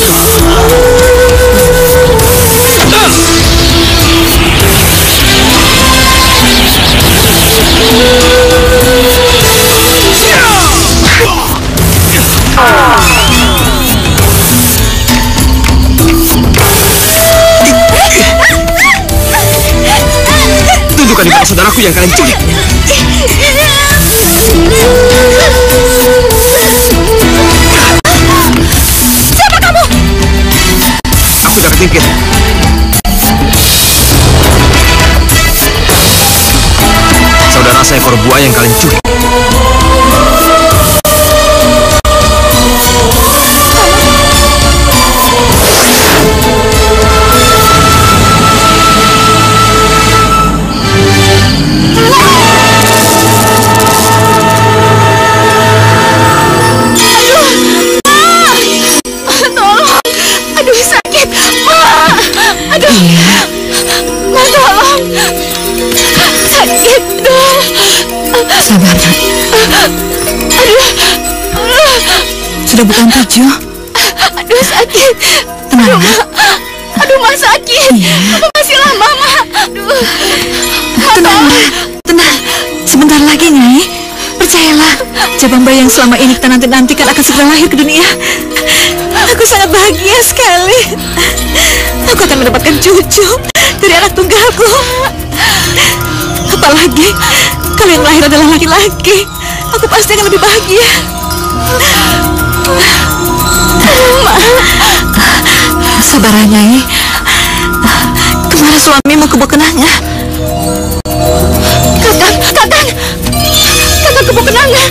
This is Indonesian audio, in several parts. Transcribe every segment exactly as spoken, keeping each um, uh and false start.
Tunjukkan di mana saudaraku yang kalian culik. Siapa kamu? Aku Jaka Tingkir. Saudara saya ekor buaya yang kalian culik. Sabar, nak. Aduh. Sudah bukan tujuh. Aduh, sakit. Tenang, Mak. Aduh, Mak sakit. Iya. Aku masih lama, Mak. Aduh. Tenang, Mak. Tenang. Sebentar lagi, Nyai. Percayalah, cabang bayi yang selama ini kita nanti-nantikan akan segera lahir ke dunia. Aku sangat bahagia sekali. Aku akan mendapatkan cucu dari anak tunggalku. Apalagi kalau yang lahir adalah laki-laki, aku pasti akan lebih bahagia. Ma, sabar, Nyai. Kemana suamimu ke Bokenanga? Kakang, kakang, kakang ke Bokenanga.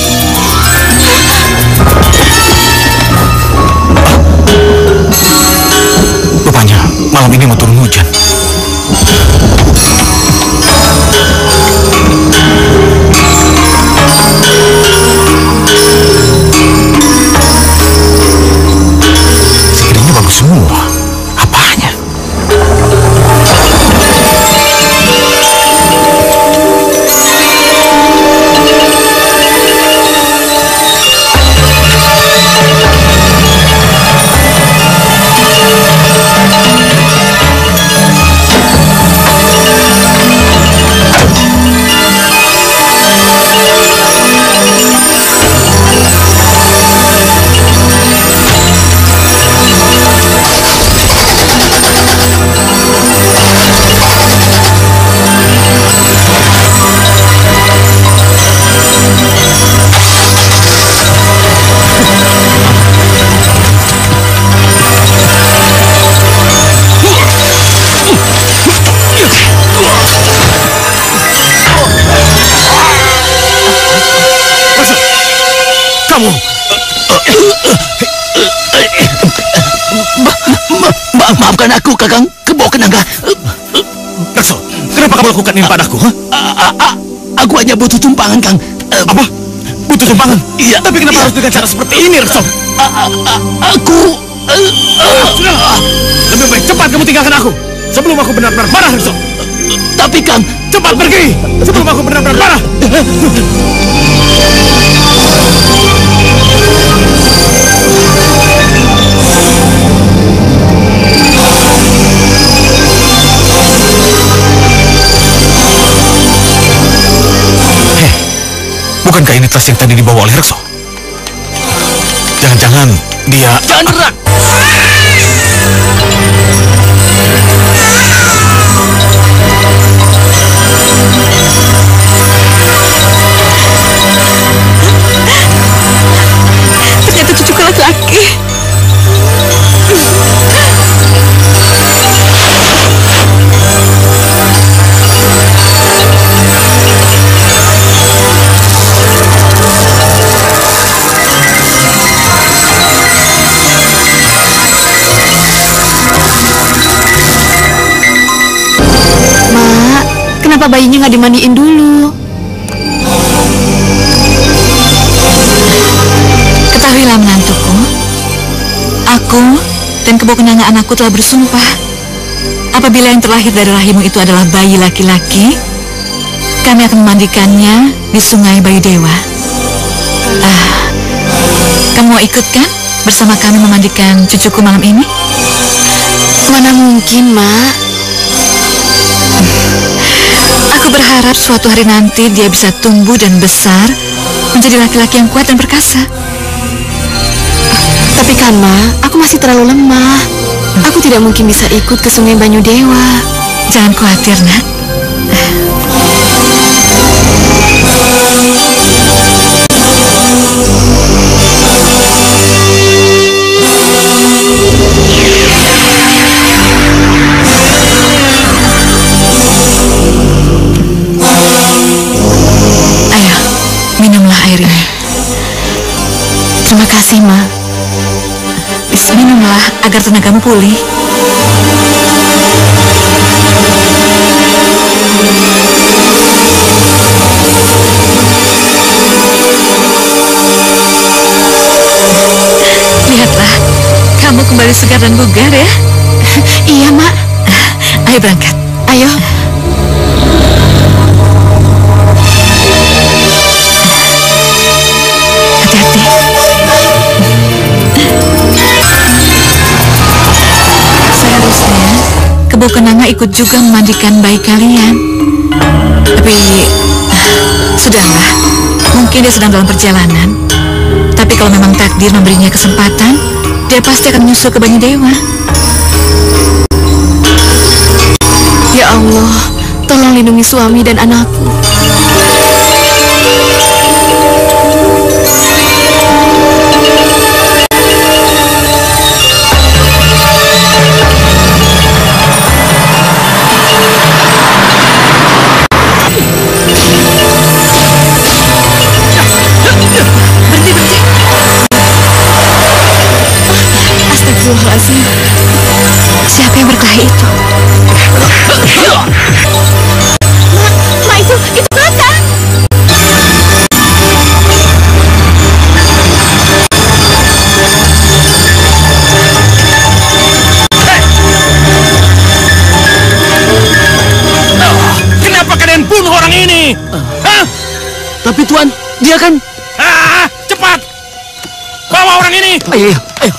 Rupanya malam ini mau turun hujan. Sekiranya bagus semua. Apanya? Maafkan aku, Kakang, ke Bokenanga. Rekso, kenapa kamu lakukan ini padaku? Ha? Aku hanya butuh tumpangan, Kang. Apa? Butuh tumpangan? Iya. Tapi kenapa iya. harus dengan cara seperti ini, Rekso? Aku... Sudah, lebih baik cepat kamu tinggalkan aku sebelum aku benar-benar marah, Rekso. Tapi, Kang, cepat pergi sebelum aku benar-benar marah. Bukankah ini tas yang tadi dibawa oleh Rekso? Jangan-jangan dia... Jangan gerak! Ternyata cucuku laki-laki. Kenapa bayinya nggak dimandiin dulu? Ketahuilah, menantuku, aku dan Kebokenanga anakku telah bersumpah, apabila yang terlahir dari rahimmu itu adalah bayi laki-laki, kami akan memandikannya di Sungai Bayu Dewa. Ah, kamu mau ikut kan? bersama kami memandikan cucuku malam ini? Mana mungkin, Mak. Aku berharap suatu hari nanti dia bisa tumbuh dan besar menjadi laki-laki yang kuat dan perkasa. Tapi kan, Mak, aku masih terlalu lemah. Aku tidak mungkin bisa ikut ke Sungai Banyu Dewa. Jangan khawatir, Nak. Ayo, minumlah air ini. Terima kasih, Mak. Minumlah agar tenagamu pulih. Lihatlah, kamu kembali segar dan bugar ya. Iya, Mak. Ayo berangkat. Ayo. Hati-hati. Seharusnya Kebo Kenanga ikut juga memandikan bayi kalian. Tapi sudahlah, mungkin dia sedang dalam perjalanan. Tapi kalau memang takdir memberinya kesempatan, dia pasti akan menyusul ke Banyu Dewa. Ya Allah, tolong lindungi suami dan anakku. Astagfirullahaladzim. Siapa yang berkelahi itu? Ma, itu, itu kakak. Kenapa kalian bunuh orang ini? Hah? Tapi Tuan, dia kan... Ah, cepat! Bawa orang ini! Ayo, ayo, ayo.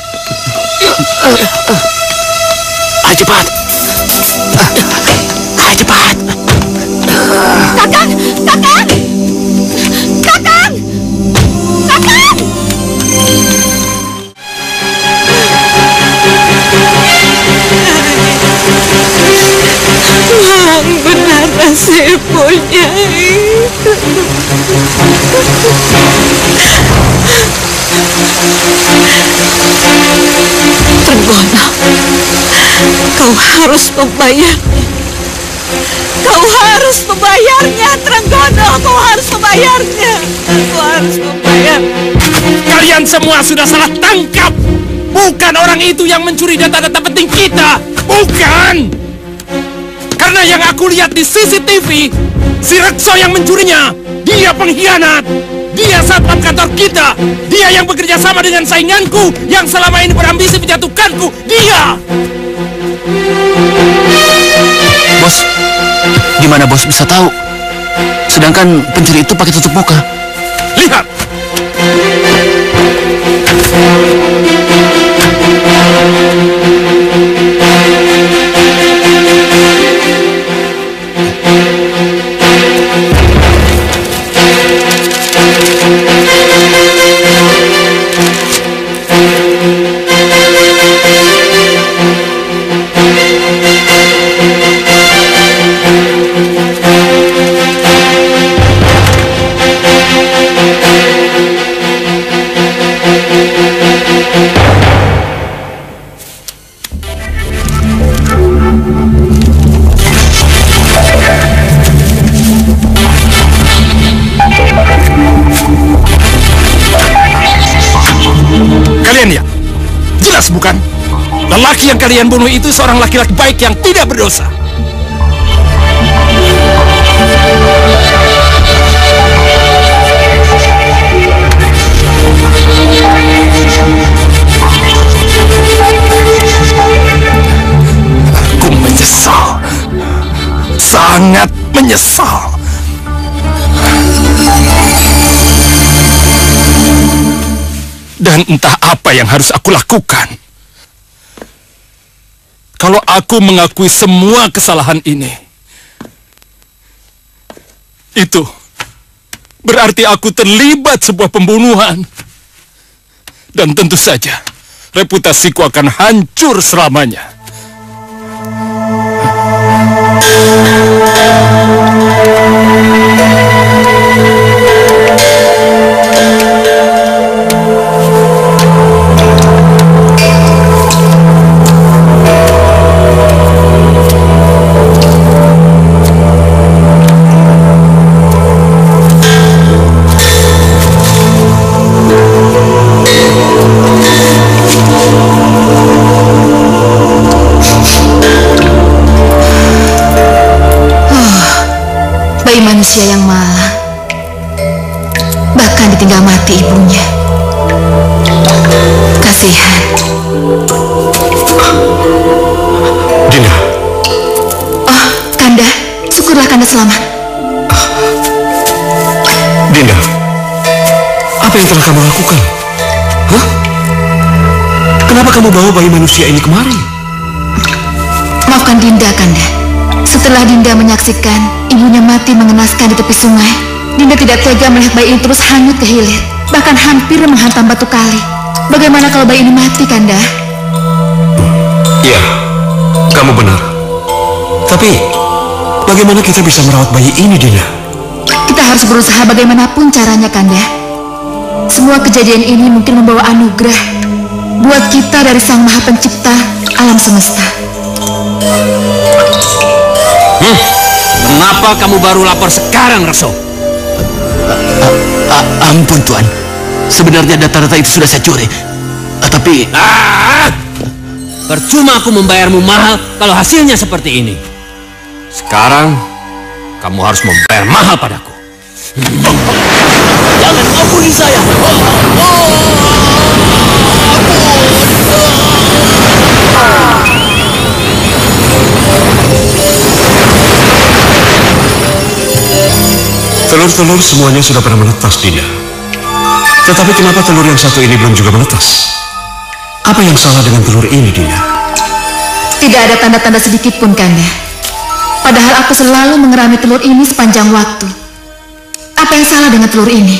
Ayo cepat. Ayo cepat. Kakang, kakang, kakang, kakang. Yang benar nasibnya. Trenggono, kau harus membayarnya. Kau harus membayarnya, Trenggono. Kau harus membayarnya. Kau harus membayar. Kalian semua sudah salah tangkap. Bukan orang itu yang mencuri data-data penting kita. Bukan. Karena yang aku lihat di C C T V, si Rekso yang mencurinya. Dia pengkhianat. Dia satpam kantor kita. Dia yang bekerja sama dengan sainganku yang selama ini berambisi menjatuhkanku. Dia. Bos, gimana bos bisa tahu? Sedangkan pencuri itu pakai tutup muka. Lihat. Kalian ya? Jelas bukan? Lelaki yang kalian bunuh itu seorang laki-laki baik yang tidak berdosa. Aku menyesal. Sangat menyesal. Dan entah apa yang harus aku lakukan. Kalau aku mengakui semua kesalahan ini, itu berarti aku terlibat sebuah pembunuhan. Dan tentu saja, reputasiku akan hancur selamanya. Manusia yang malang, bahkan ditinggal mati ibunya. Kasihan. Dinda. Oh, Kanda, syukurlah Kanda selamat. Dinda, apa yang telah kamu lakukan? Hah? Kenapa kamu bawa bayi manusia ini kemari? Maafkan Dinda, Kanda. Setelah Dinda menyaksikan ibunya mati mengenaskan di tepi sungai, Dinda tidak tega melihat bayi ini terus hanyut ke hilir, bahkan hampir menghantam batu kali. Bagaimana kalau bayi ini mati, Kanda? Iya, kamu benar. Tapi, bagaimana kita bisa merawat bayi ini, Dinda? Kita harus berusaha bagaimanapun caranya, Kanda. Semua kejadian ini mungkin membawa anugerah buat kita dari Sang Maha Pencipta alam semesta. Hmm, kenapa kamu baru lapor sekarang, Reso? Ampun, Tuan. Sebenarnya data-data itu sudah saya curi. Uh, tapi... Ah, percuma aku membayarmu mahal kalau hasilnya seperti ini. Sekarang, kamu harus membayar mahal padaku. Jangan ampuni saya! Oh, oh, Telur-telur semuanya sudah pada menetas, Dinda. Tetapi kenapa telur yang satu ini belum juga menetas? Apa yang salah dengan telur ini, Dinda? Tidak ada tanda-tanda sedikit pun, Kanda. Padahal aku selalu mengerami telur ini sepanjang waktu. Apa yang salah dengan telur ini?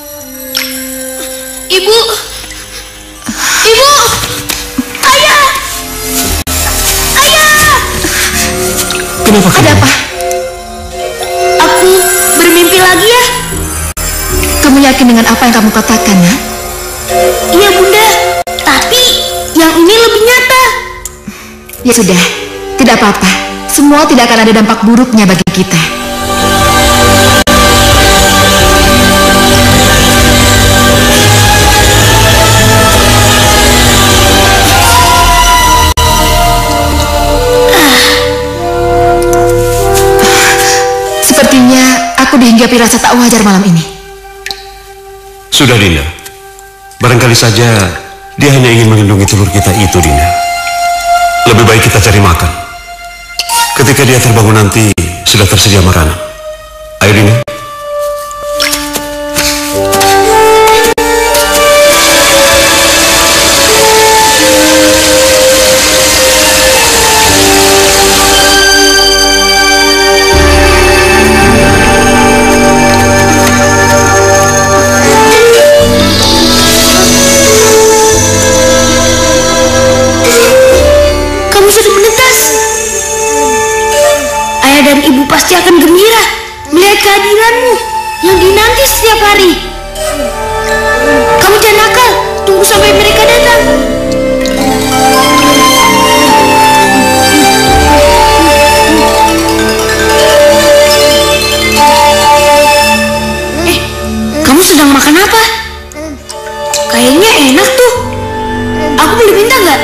Ibu! Ibu! Ayah! Ayah! Kenapa kamu? Ada apa? Aku bermimpi lagi ya? Kamu yakin dengan apa yang kamu katakan, nak? Iya, Bunda. Tapi yang ini lebih nyata. Ya sudah, tidak apa-apa. Semua tidak akan ada dampak buruknya bagi kita. Sepertinya aku dihinggapi rasa tak wajar malam ini. Sudah, Dinda. Barangkali saja dia hanya ingin melindungi telur kita itu, Dinda. Lebih baik kita cari makan. Ketika dia terbangun nanti, sudah tersedia makanan. Ayo, Dinda. Pasti akan gembira melihat kehadiranmu yang dinanti setiap hari. Kamu jangan nakal, tunggu sampai mereka datang. Eh, kamu sedang makan apa? Kayaknya enak tuh. Aku boleh minta nggak?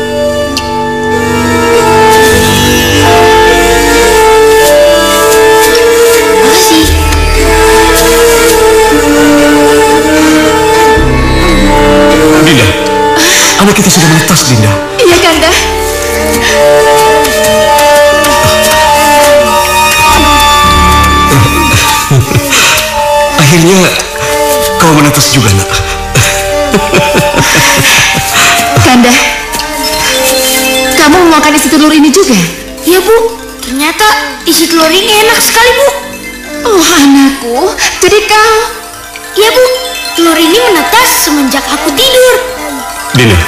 Anak kita sudah menetas, Dinda. Iya, Kanda. Akhirnya kau menetas juga, nak. Kanda, kamu mau makan isi telur ini juga? Iya, Bu. Ternyata isi telur ini enak sekali, Bu. Oh, anakku, jadi kau... Iya, Bu. Telur ini menetas semenjak aku tidur. Dina,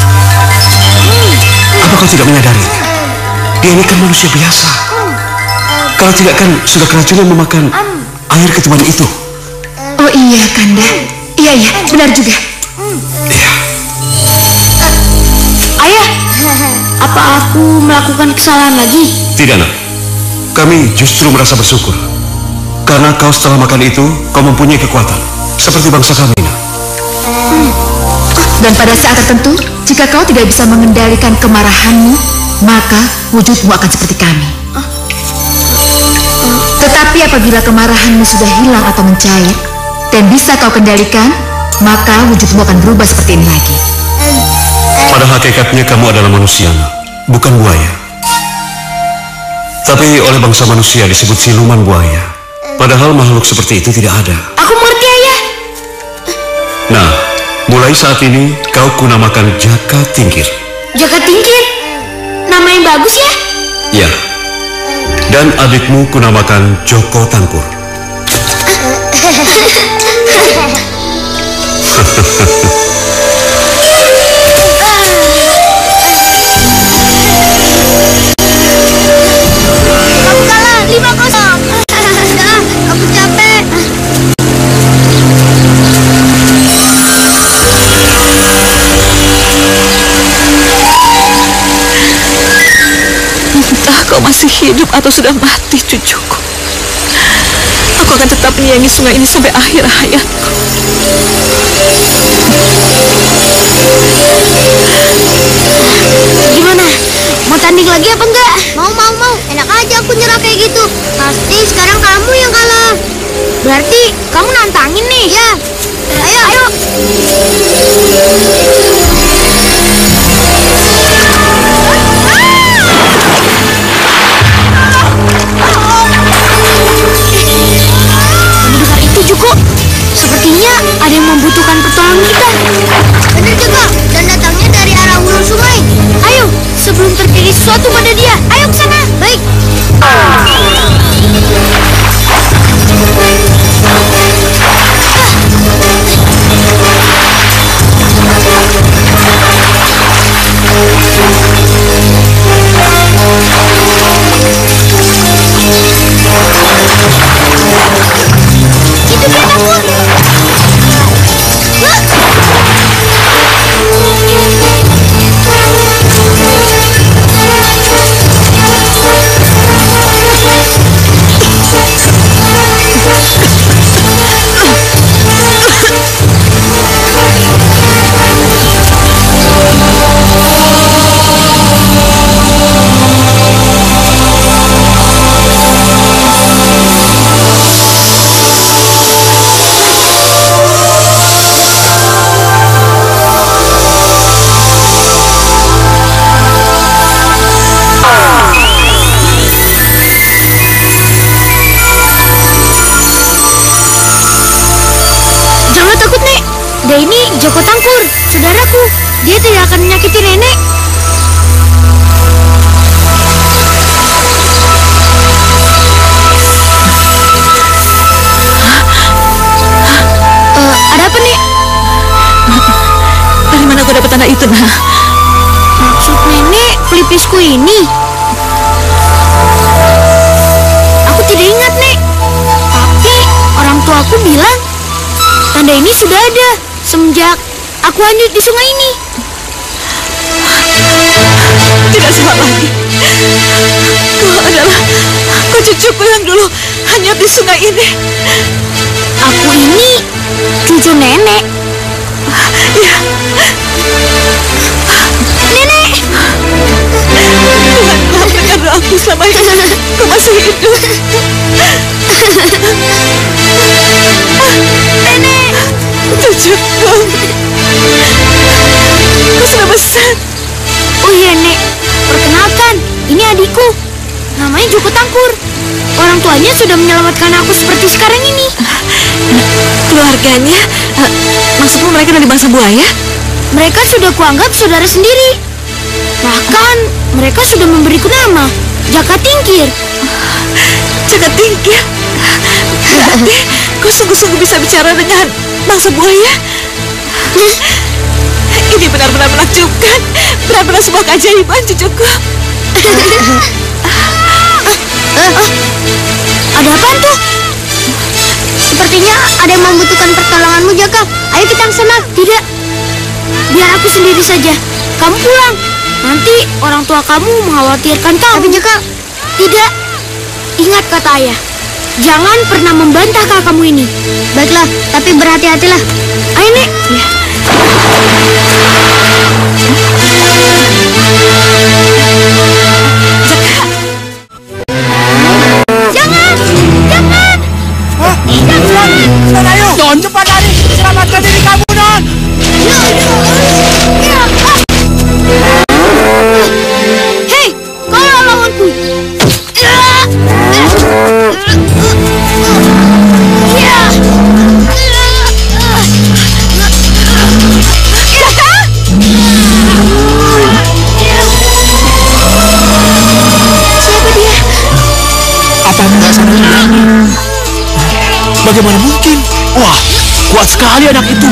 apa kau tidak menyadari? Dia ini kan manusia biasa. Kalau tidak kan sudah keracunan memakan air ketuban itu. Oh iya, Kanda. Iya, iya, benar juga. Iya. Ayah, apa aku melakukan kesalahan lagi? Tidak, nak. Kami justru merasa bersyukur. Karena kau setelah makan itu, kau mempunyai kekuatan. Seperti bangsa kami, nak. Hmm. Dan pada saat tertentu, jika kau tidak bisa mengendalikan kemarahanmu, maka wujudmu akan seperti kami. Tetapi apabila kemarahanmu sudah hilang atau mencair, dan bisa kau kendalikan, maka wujudmu akan berubah seperti ini lagi. Pada hakikatnya kamu adalah manusia, nak. Bukan buaya. Tapi oleh bangsa manusia disebut siluman buaya. Padahal makhluk seperti itu tidak ada. Aku mengerti, Ayah. Nah, mulai saat ini kau kunamakan Jaka Tingkir. Jaka Tingkir? Nama yang bagus ya? Ya. Dan adikmu kunamakan Joko Tangkur. Kamu kalah, lima kosong. Dah, aku capek. Entah kau masih hidup atau sudah mati, cucuku. Aku akan tetap menyayangi sungai ini sampai akhir hayatku. Gimana? Mau tanding lagi apa enggak? Mau, mau, mau. Enak aja aku nyerah kayak gitu. Pasti sekarang kamu yang kalah. Berarti kamu nantangin nih? Ya. Ayo, ayo. Mendengar itu, Juko. Sepertinya ada yang membutuhkan pertolongan kita. Benar juga. Dan datangnya dari arah hulu sungai. Ayo, sebelum terjadi sesuatu pada dia. Ayo ke sana. Baik. Itu dia, Tangkur. Jangan takut, Nek. Dia ini Joko Tangkur, saudaraku. Dia tidak akan menyakiti Nenek. Eh, ada apa, Nek? Dari mana kau dapat tanda itu, nah? Maksud Nenek pelipisku ini? Aku tidak ingat, Nek. Tapi orang tuaku bilang tanda ini sudah ada semenjak aku hanyut di sungai ini. Tidak salah lagi. Kau adalah kau cucuku yang dulu hanyut di sungai ini. Aku ini cucu Nenek. Ya, Nenek! Tuhan telah mendengar aku selama ini. Kau masih hidup. Nenek! Cucuku, kau sudah besar. Oh iya, Nek. Perkenalkan, ini adikku. namanya Joko Tangkur. Orang tuanya sudah menyelamatkan aku seperti sekarang ini. Keluarganya? Uh, maksudmu mereka dari bangsa buaya? Mereka sudah kuanggap saudara sendiri. Bahkan mereka sudah memberiku nama, Jaka Tingkir. Jaka Tingkir? Berarti kau sungguh-sungguh bisa bicara dengan bangsa buaya? Ini benar-benar menakjubkan. Benar-benar sebuah keajaiban, cucuku. Ada apaan tuh? Sepertinya ada yang membutuhkan pertolonganmu, Jaka. Ayo kita ke sana. Tidak. Biar aku sendiri saja. Kamu pulang. Nanti orang tua kamu mengkhawatirkan kamu. Tapi Jaka, tidak. Ingat kata ayah. Jangan pernah membantah kakakmu ini. Baiklah, tapi berhati-hatilah. Ayo, Nek. Ya. Jangan! Jangan! Hah? Jangan! Non, ayo! Don, cepat lari! Selamatkan diri kamu, Non! Hei, kau lawanku! Bagaimana mungkin? Wah, kuat sekali anak itu.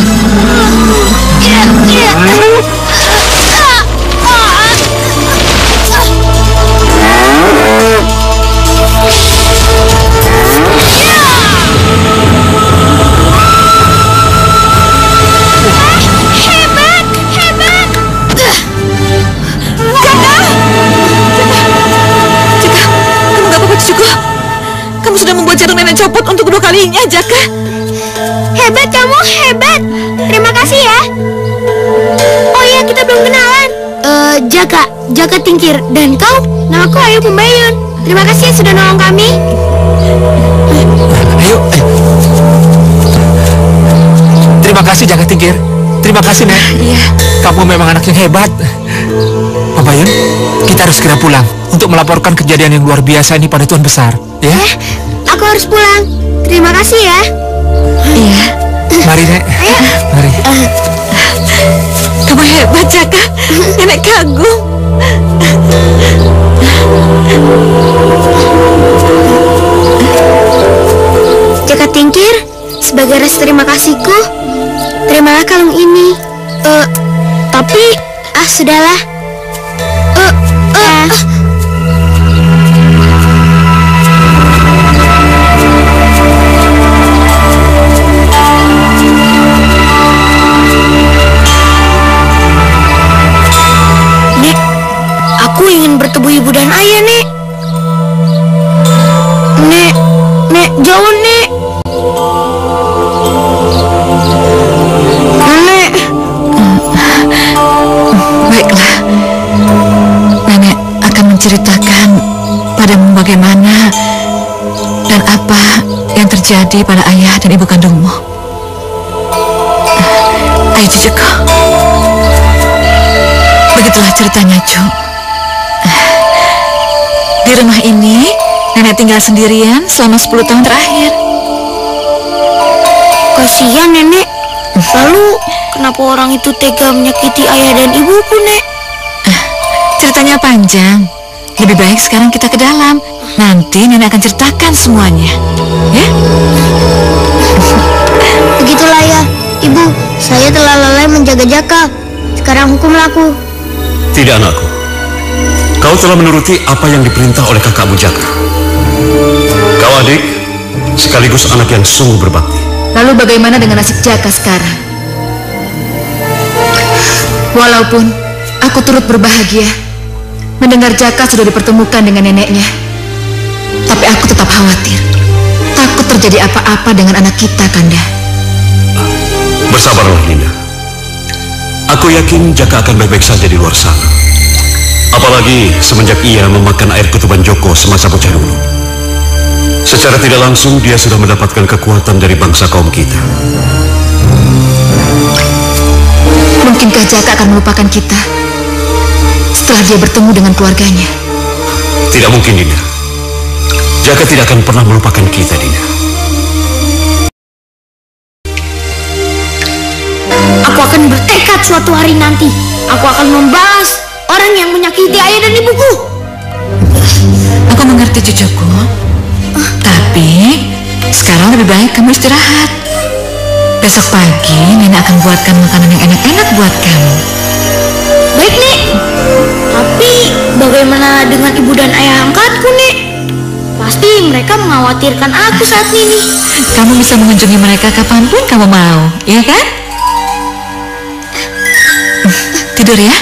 Hebat, hebat. Jaka! Jaka, kamu gak apa-apa, cucuku? Kamu sudah membuat jantung nenek copot untuk kedua kalinya, Jaka. Hebat kamu, hebat. Terima kasih ya. Oh iya, kita belum kenalan. Eh, Jaka, Jaka Tingkir. Dan kau, namaku Ayu Pembayun. Terima kasih ya sudah nolong kami. Ayo, ayo. Terima kasih Jaka Tingkir. Terima kasih, Nek. Iya. Kamu memang anak yang hebat. Pembayun, kita harus segera pulang untuk melaporkan kejadian yang luar biasa ini pada Tuan Besar, ya? Eh, aku harus pulang. Terima kasih ya. Iya. Mari, Nek. Mari. Uh, kamu hebat, Jaka. Nenek kagum. Jaka Tingkir, sebagai rasa terima kasihku, terimalah kalung ini. Eh, uh, tapi ah sudahlah. Eh, uh, uh, uh. Aku ingin bertemu ibu dan ayah, Nek. Nek, Nek, jauh, Nek. Nek. Baiklah, Nenek akan menceritakan padamu bagaimana dan apa yang terjadi pada ayah dan ibu kandungmu. Ayo, cucuku. Begitulah ceritanya, Cu. Di rumah ini, Nenek tinggal sendirian selama sepuluh tahun terakhir. Kasihan, Nenek. Lalu, kenapa orang itu tega menyakiti ayah dan ibuku, Nek? Ceritanya panjang. Lebih baik sekarang kita ke dalam. Nanti Nenek akan ceritakan semuanya. Ya? Begitulah ya, Ibu. Saya telah lalai menjaga Jaka. Sekarang hukumlah aku. Tidak, anakku. Kau telah menuruti apa yang diperintah oleh kakakmu Jaka. Kau adik, sekaligus anak yang sungguh berbakti. Lalu bagaimana dengan nasib Jaka sekarang? Walaupun aku turut berbahagia mendengar Jaka sudah dipertemukan dengan neneknya, tapi aku tetap khawatir. Takut terjadi apa-apa dengan anak kita, Kanda. Bersabarlah, Linda. Aku yakin Jaka akan baik-baik saja di luar sana. Apalagi semenjak ia memakan air ketuban Joko semasa bocah dulu. Secara tidak langsung dia sudah mendapatkan kekuatan dari bangsa kaum kita. Mungkinkah Jaka akan melupakan kita setelah dia bertemu dengan keluarganya? Tidak mungkin, Dinda. Jaka tidak akan pernah melupakan kita, Dina. Aku akan bertekad suatu hari nanti. Aku akan membalas orang yang menyakiti ayah dan ibuku. Aku mengerti cucuku. Uh. Tapi sekarang lebih baik kamu istirahat. Besok pagi Nenek akan buatkan makanan yang enak-enak buat kamu. Baik, Nek. Tapi bagaimana dengan ibu dan ayah angkatku, Nek? Pasti mereka mengkhawatirkan aku saat ini. Kamu bisa mengunjungi mereka kapanpun kamu mau, ya kan? Tidur ya.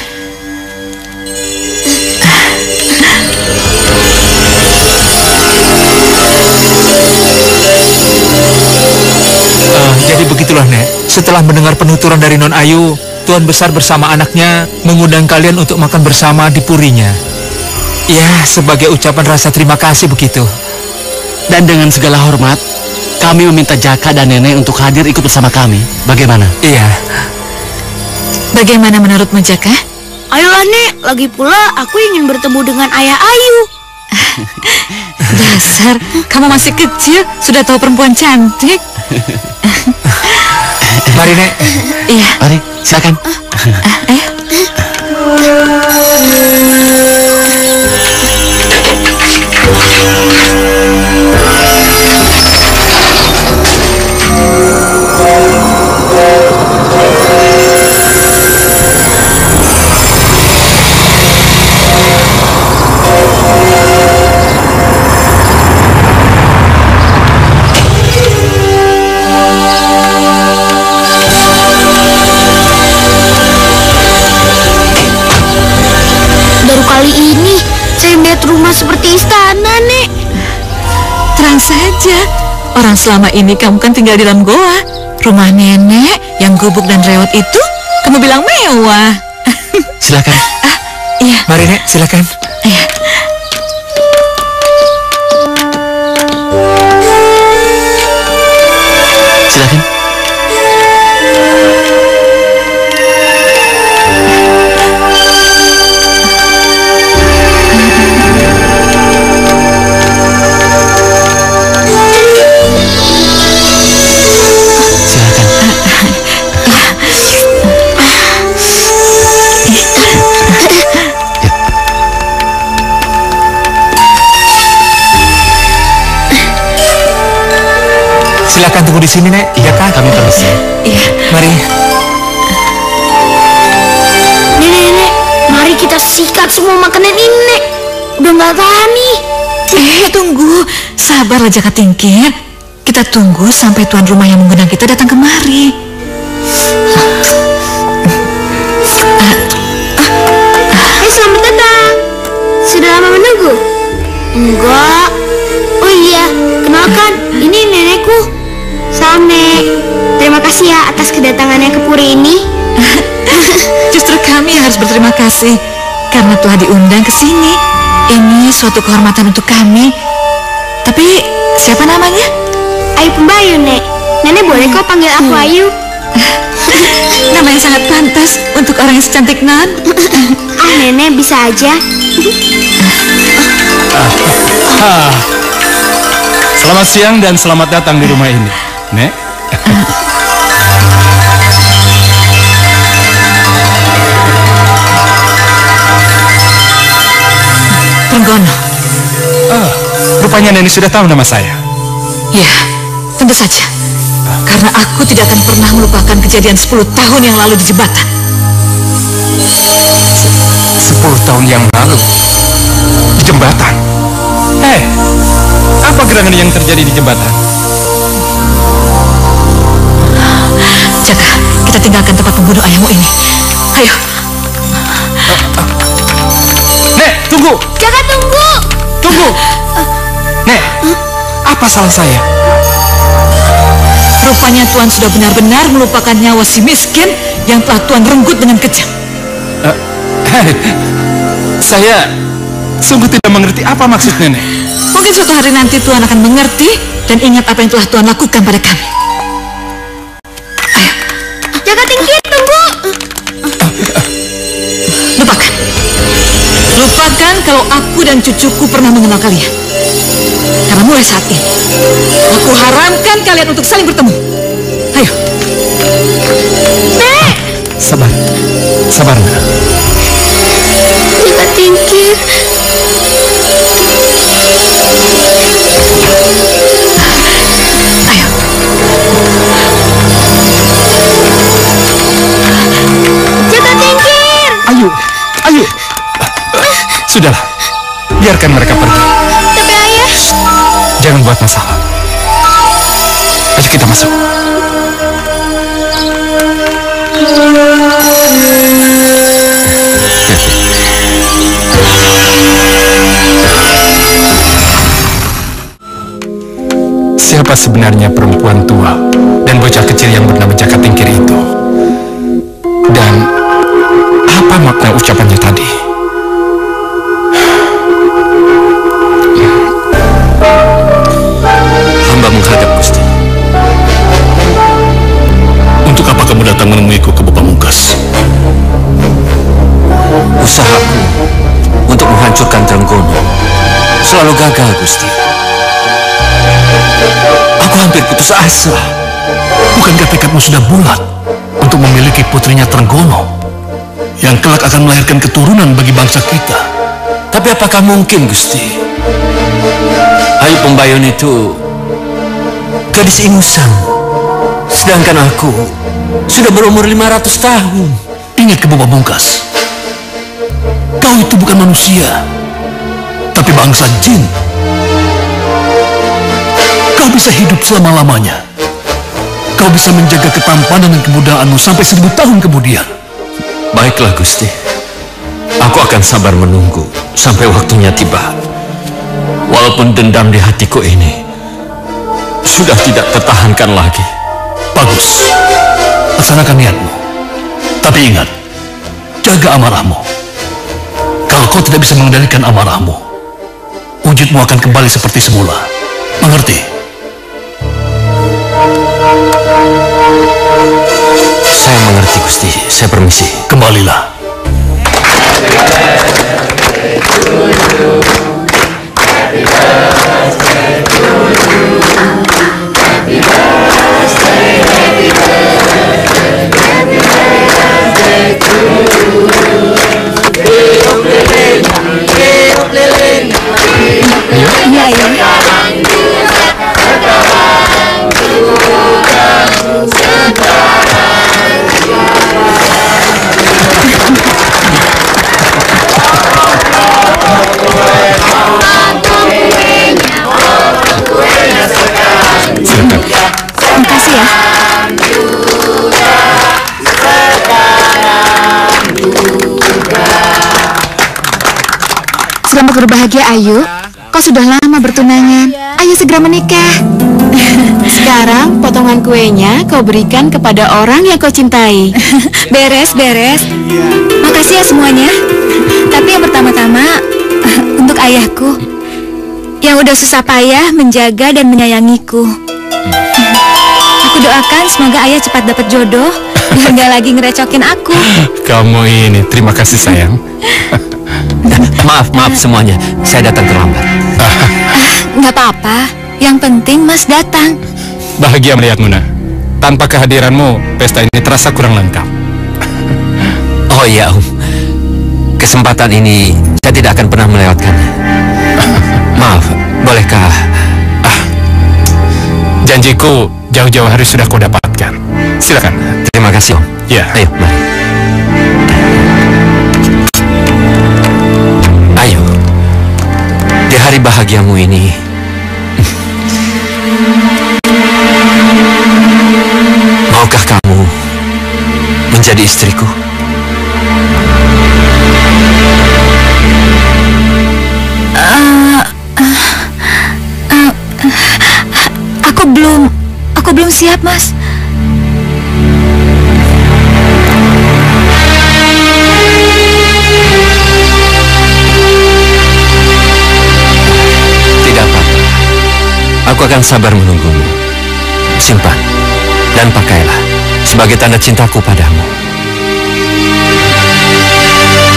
Uh, jadi begitulah, Nek. Setelah mendengar penuturan dari Non Ayu, Tuan Besar bersama anaknya mengundang kalian untuk makan bersama di purinya. Ya, sebagai ucapan rasa terima kasih begitu. Dan dengan segala hormat, kami meminta Jaka dan Nenek untuk hadir ikut bersama kami. Bagaimana? Iya. Bagaimana menurutmu, Jaka? Ayolah, Nek. Lagi pula aku ingin bertemu dengan ayah Ayu. Dasar, kamu masih kecil, sudah tahu perempuan cantik. Mari, Nek. Iya. Mari, silakan. Eh. Kali ini saya melihat rumah seperti istana, Nek. Tenang saja. Orang selama ini kamu kan tinggal di dalam goa. Rumah Nenek yang gubuk dan rewet itu kamu bilang mewah. Silakan. Ah, iya. Mari, Nek, silakan. Iya. Silakan. Silakan tunggu di sini, Nek. Iya, Kak. Kami permisi. Iya. Mari. Nenek, Nenek, mari kita sikat semua makanan ini, Nek. Udah nggak tahan nih. Eh, tunggu. Sabarlah, Jaka Tingkir. Kita tunggu sampai tuan rumah yang mengundang kita datang kemari. Eh, selamat datang. Sudah lama menunggu? Enggak. Oh iya, kenalkan, ini nenekku. Salam, Nek. Terima kasih ya atas kedatangannya ke puri ini. Justru kami yang harus berterima kasih karena telah diundang ke sini. Ini suatu kehormatan untuk kami. Tapi siapa namanya? Ayu Pembayu, Nek. Nenek boleh kok panggil aku Ayu. Nama yang sangat pantas untuk orang yang secantik Non. Ah, Nenek bisa aja. Ah. Selamat siang dan selamat datang di rumah ini, Nek. Trenggono. Oh, rupanya Nenek sudah tahu nama saya. Ya, tentu saja. Karena aku tidak akan pernah melupakan kejadian sepuluh tahun yang lalu di jembatan. Sepuluh tahun yang lalu di jembatan. Eh, apa gerangan yang terjadi di jembatan? Jaka, kita tinggalkan tempat pembunuh ayahmu ini. Ayo. Nek, tunggu. Jaka, tunggu. Tunggu. Nek, apa salah saya? Rupanya Tuan sudah benar-benar melupakan nyawa si miskin yang telah Tuan renggut dengan kejam. Uh, saya sungguh tidak mengerti apa maksud Nenek. Mungkin suatu hari nanti Tuan akan mengerti dan ingat apa yang telah Tuan lakukan pada kami. Ayo. Jaka Tingkir, tunggu. Lupakan. Lupakan kalau aku dan cucuku pernah mengenal kalian. Karena mulai saat ini, aku haramkan kalian untuk saling bertemu. Ayo. Nek! Sabar. Sabar, nak. Jaka Tingkir. Ayo. Jaka Tingkir. Ayo, ayo. Sudahlah, biarkan mereka pergi. Tapi ayah. Jangan buat masalah. Ayo kita masuk. Siapa sebenarnya perempuan tua dan bocah kecil yang bernama Jaka Tingkir itu? Dan apa makna ucapannya tadi? Hamba menghadap, Gusti. Untuk apa kamu datang menemuiku ke Pamungkas? Usahaku untuk menghancurkan Trenggono selalu gagal, Gusti. Aku hampir putus asa. Bukankah tekadmu sudah bulat untuk memiliki putrinya Trenggono yang kelak akan melahirkan keturunan bagi bangsa kita? Tapi apakah mungkin, Gusti? Ayu Pembayon itu gadis ingusan, sedangkan aku sudah berumur lima ratus tahun. Ingat Kebo Pamungkas, kau itu bukan manusia, tapi bangsa jin. Kau bisa hidup selama-lamanya. Kau bisa menjaga ketampanan dan kemudahanmu sampai seribu tahun kemudian. Baiklah, Gusti. Aku akan sabar menunggu sampai waktunya tiba. Walaupun dendam di hatiku ini sudah tidak tertahankan lagi. Bagus. Laksanakan niatmu. Tapi ingat, jaga amarahmu. Kalau kau tidak bisa mengendalikan amarahmu, wujudmu akan kembali seperti semula. Mengerti? Saya mengerti, Gusti. Saya permisi. Kembalilah. Iya, iya. Makasih ya. Selamat berbahagia, Ayu. Kau sudah lama bertunangan. Ayo segera menikah. Sekarang potongan kuenya kau berikan kepada orang yang kau cintai. Beres, beres. Makasih ya semuanya. Tapi yang pertama-tama untuk ayahku yang udah susah payah menjaga dan menyayangiku. Aku doakan semoga ayah cepat dapat jodoh dan gak lagi ngerecokin aku. Kamu ini, terima kasih sayang. Maaf, maaf semuanya. Saya datang terlambat. Nggak apa-apa. Yang penting Mas datang. Bahagia melihatmu, Nak. Tanpa kehadiranmu, pesta ini terasa kurang lengkap. Oh iya, Om. Kesempatan ini saya tidak akan pernah melewatkannya. Maaf, bolehkah? Ah, janjiku jauh-jauh hari sudah kau dapatkan. Silakan. Terima kasih, Om. Ya. Ayo, mari. Ayo. Di hari bahagiamu ini, maukah kamu menjadi istriku? Uh, uh, uh, aku belum, aku belum siap, Mas. Tidak apa-apa. Aku akan sabar menunggumu. Simpan dan pakailah sebagai tanda cintaku padamu.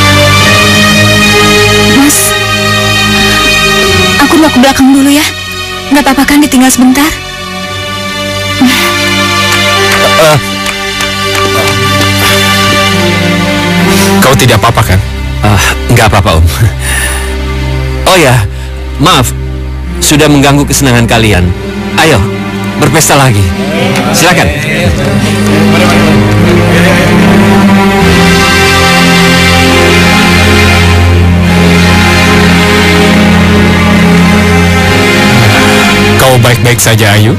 Mas, aku mau ke belakang dulu ya. Nggak apa-apa kan ditinggal sebentar? Uh, kau tidak apa-apa kan? Uh, nggak apa-apa, Om. Oh ya, maaf, sudah mengganggu kesenangan kalian. Ayo, berpesta lagi. Silakan. Kau baik-baik saja, Ayu?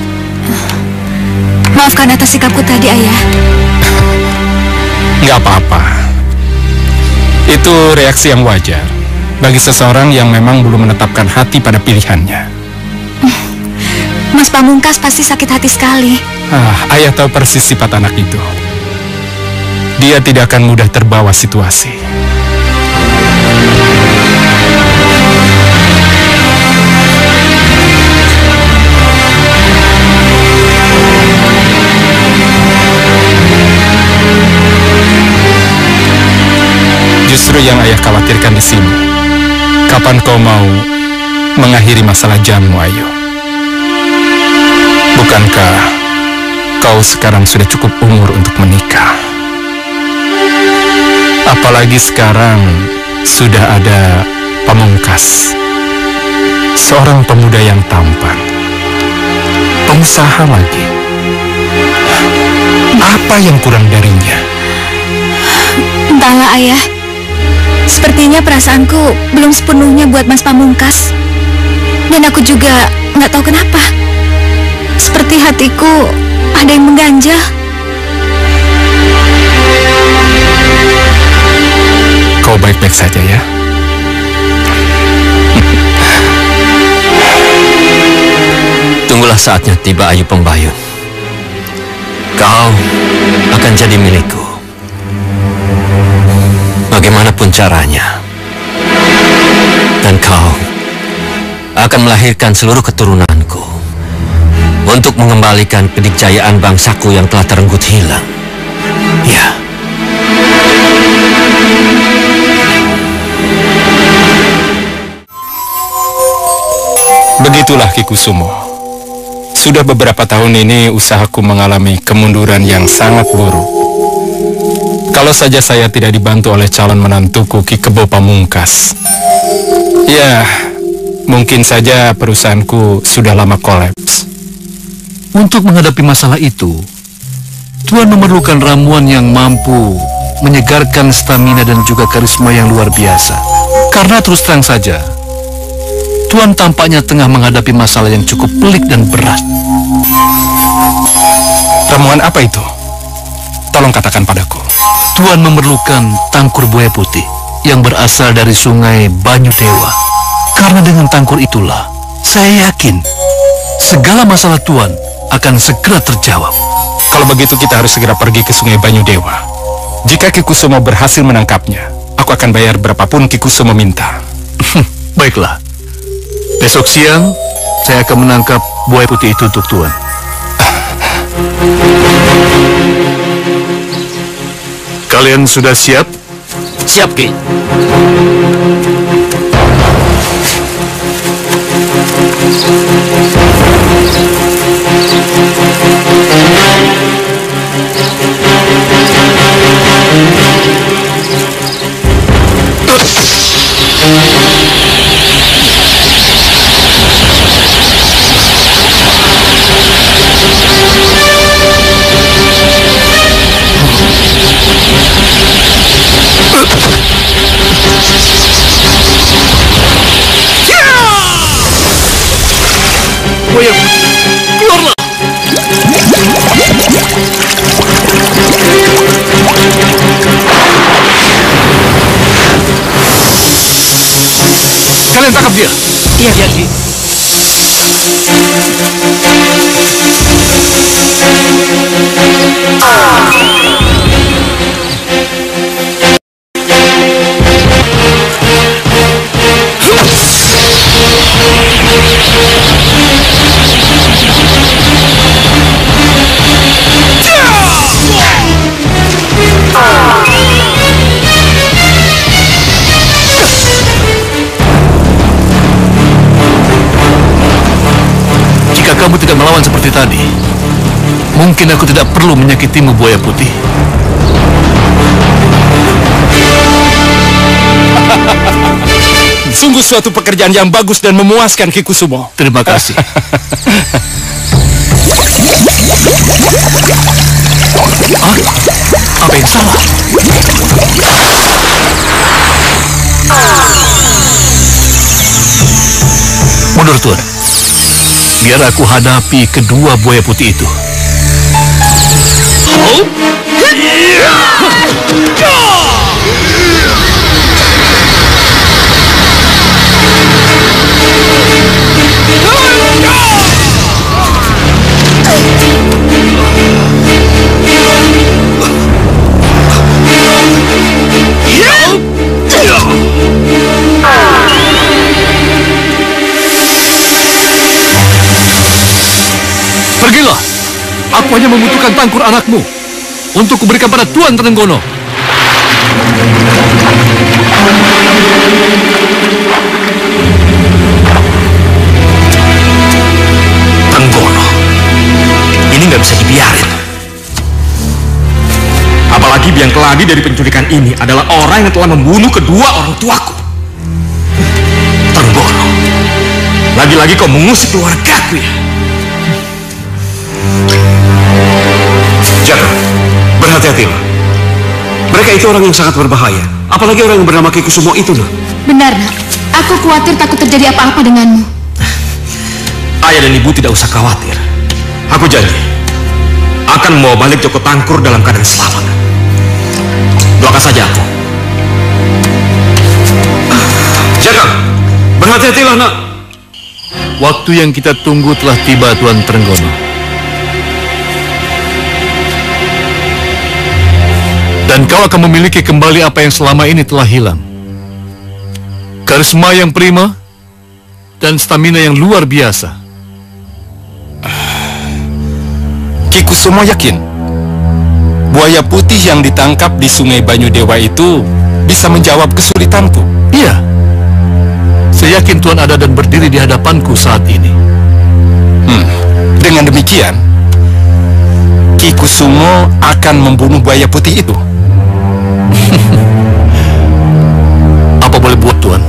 Maafkan atas sikapku tadi, Ayah. Nggak apa-apa. Itu reaksi yang wajar bagi seseorang yang memang belum menetapkan hati pada pilihannya. Mas Pamungkas pasti sakit hati sekali. Ah, Ayah tahu persis sifat anak itu. Dia tidak akan mudah terbawa situasi. Justru yang Ayah khawatirkan di sini, kapan kau mau mengakhiri masalah jamu, Ayu? Bukankah kau sekarang sudah cukup umur untuk menikah? Apalagi sekarang sudah ada Pamungkas, seorang pemuda yang tampan, pengusaha lagi. Apa yang kurang darinya? Entahlah, Ayah. Sepertinya perasaanku belum sepenuhnya buat Mas Pamungkas. Dan aku juga nggak tahu kenapa. Seperti hatiku ada yang mengganjal. Kau baik-baik saja ya? Tunggulah saatnya tiba, Ayu Pembayun. Kau akan jadi milikku. Bagaimanapun caranya. Dan kau akan melahirkan seluruh keturunanku untuk mengembalikan kedikjayaan bangsaku yang telah terenggut hilang. Ya. Begitulah Ki Kusumo. Sudah beberapa tahun ini usahaku mengalami kemunduran yang sangat buruk. Kalau saja saya tidak dibantu oleh calon menantuku Ki Kebo Pamungkas, ya mungkin saja perusahaanku sudah lama kolaps. Untuk menghadapi masalah itu, Tuan memerlukan ramuan yang mampu menyegarkan stamina dan juga karisma yang luar biasa. Karena terus terang saja, Tuan tampaknya tengah menghadapi masalah yang cukup pelik dan berat. Ramuan apa itu? Tolong katakan padaku. Tuan memerlukan tangkur buaya putih yang berasal dari sungai Banyu Dewa. Karena dengan tangkur itulah, saya yakin segala masalah Tuan akan segera terjawab. Kalau begitu kita harus segera pergi ke sungai Banyu Dewa. Jika Ki Kusumo berhasil menangkapnya, aku akan bayar berapapun Ki Kusumo minta. Baiklah. Besok siang, saya akan menangkap buaya putih itu untuk Tuan. Kalian sudah siap? Siap, Ki. Buaya putih, keluarlah! Kalian tangkap dia. Iya, iya, Ki. kamu tidak melawan seperti tadi, mungkin aku tidak perlu menyakitimu, buaya putih. Sungguh suatu pekerjaan yang bagus dan memuaskan, Ki Kusumo. Terima kasih. Hah? Apa yang salah? Mundur, Tuan. Biar aku hadapi kedua buaya putih itu. Oh? Pergilah. Aku hanya membutuhkan tangkur anakmu untuk kuberikan pada Tuan Trenggono. Trenggono, ini nggak bisa dibiarin. Apalagi biang keladi dari penculikan ini adalah orang yang telah membunuh kedua orang tuaku. Trenggono, lagi-lagi kau mengusik keluargaku ya? Jaka, berhati-hatilah. Mereka itu orang yang sangat berbahaya. Apalagi orang yang bernama Ki Kusumo itu, nak. Benar, nak. Aku khawatir takut terjadi apa-apa denganmu. Ayah dan ibu tidak usah khawatir. Aku janji akan membawa balik Joko Tangkur dalam keadaan selamat. Doakan saja aku. Jaka, berhati-hatilah, nak. Waktu yang kita tunggu telah tiba, Tuan Trenggono. Dan kau akan memiliki kembali apa yang selama ini telah hilang. Karisma yang prima dan stamina yang luar biasa. Ki Kusumo yakin buaya putih yang ditangkap di Sungai Banyudewa itu bisa menjawab kesulitanku? Iya. Saya yakin Tuan ada dan berdiri di hadapanku saat ini. Hmm. Dengan demikian, Ki Kusumo akan membunuh buaya putih itu. Apa boleh buat, Tuan?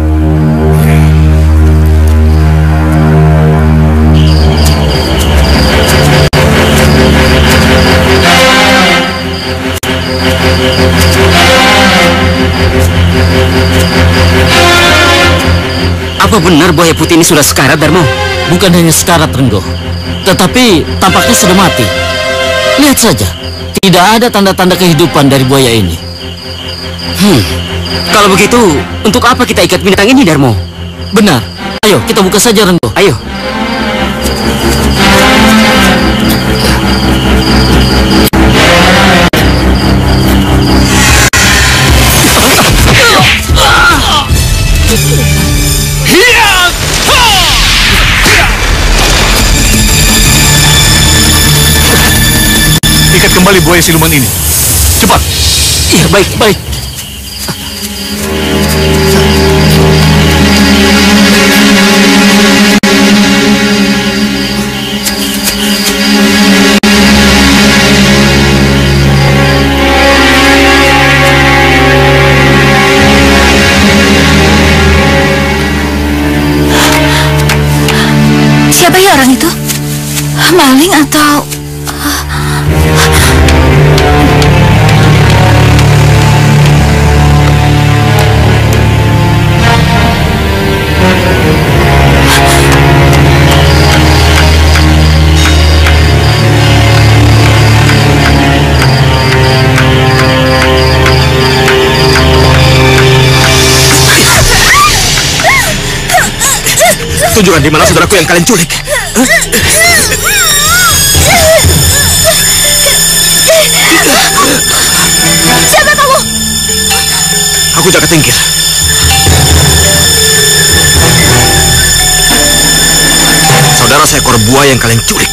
Apa benar buaya putih ini sudah sekarat, Darmo? Bukan hanya sekarat, Renggo, tetapi tampaknya sudah mati. Lihat saja, tidak ada tanda-tanda kehidupan dari buaya ini. Hmm, kalau begitu, untuk apa kita ikat binatang ini, Darmo? Benar. Ayo, kita buka saja, Renggo. Ayo. Ikat kembali buaya siluman ini. Cepat. Iya, baik, baik. Siapa ya orang itu? Maling atau... Tunjukkan di mana saudaraku yang kalian culik. Huh? Siapa kamu? Aku Jaka Tingkir. Saudara seekor buaya yang kalian culik.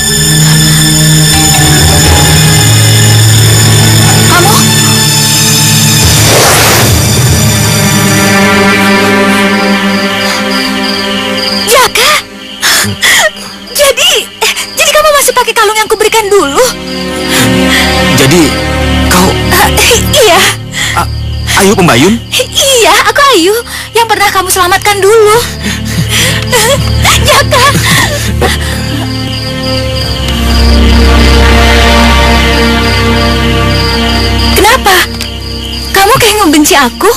Kamu? Jaka? Jadi dulu. Jadi kau... Uh, iya. A Ayu Pembayun? Iya, aku Ayu yang pernah kamu selamatkan dulu. Jaka. Kenapa? Kamu kayak membenci aku?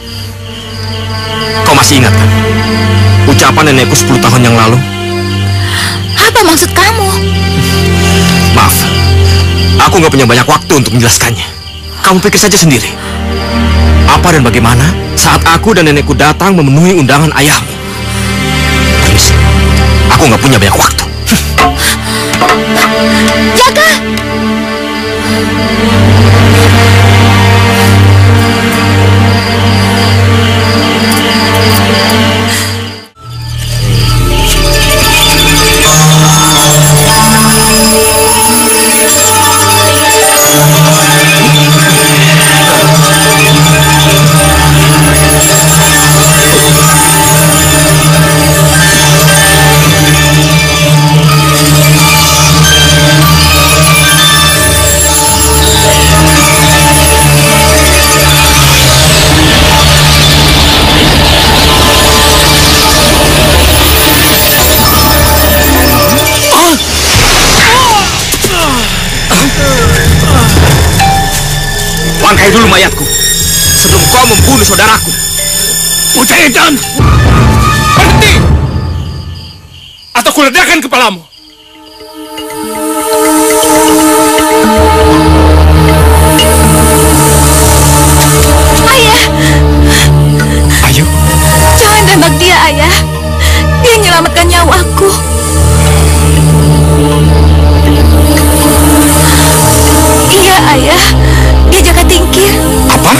Kau masih ingat kan? Ucapan nenekku sepuluh tahun yang lalu? Apa maksud kamu? Maaf, aku nggak punya banyak waktu untuk menjelaskannya. Kamu pikir saja sendiri. Apa dan bagaimana saat aku dan nenekku datang memenuhi undangan ayahmu? Permisi, aku nggak punya banyak waktu. Jaka! Bangkai dulu mayatku sebelum kau membunuh saudaraku. Bocah edan! Berhenti! Atau kuledakkan kepalamu. Ayah! Ayu? Jangan tembak dia, Ayah. Dia menyelamatkan nyawaku. Iya, Ayah. Dia Jaka Tingkir. Apa?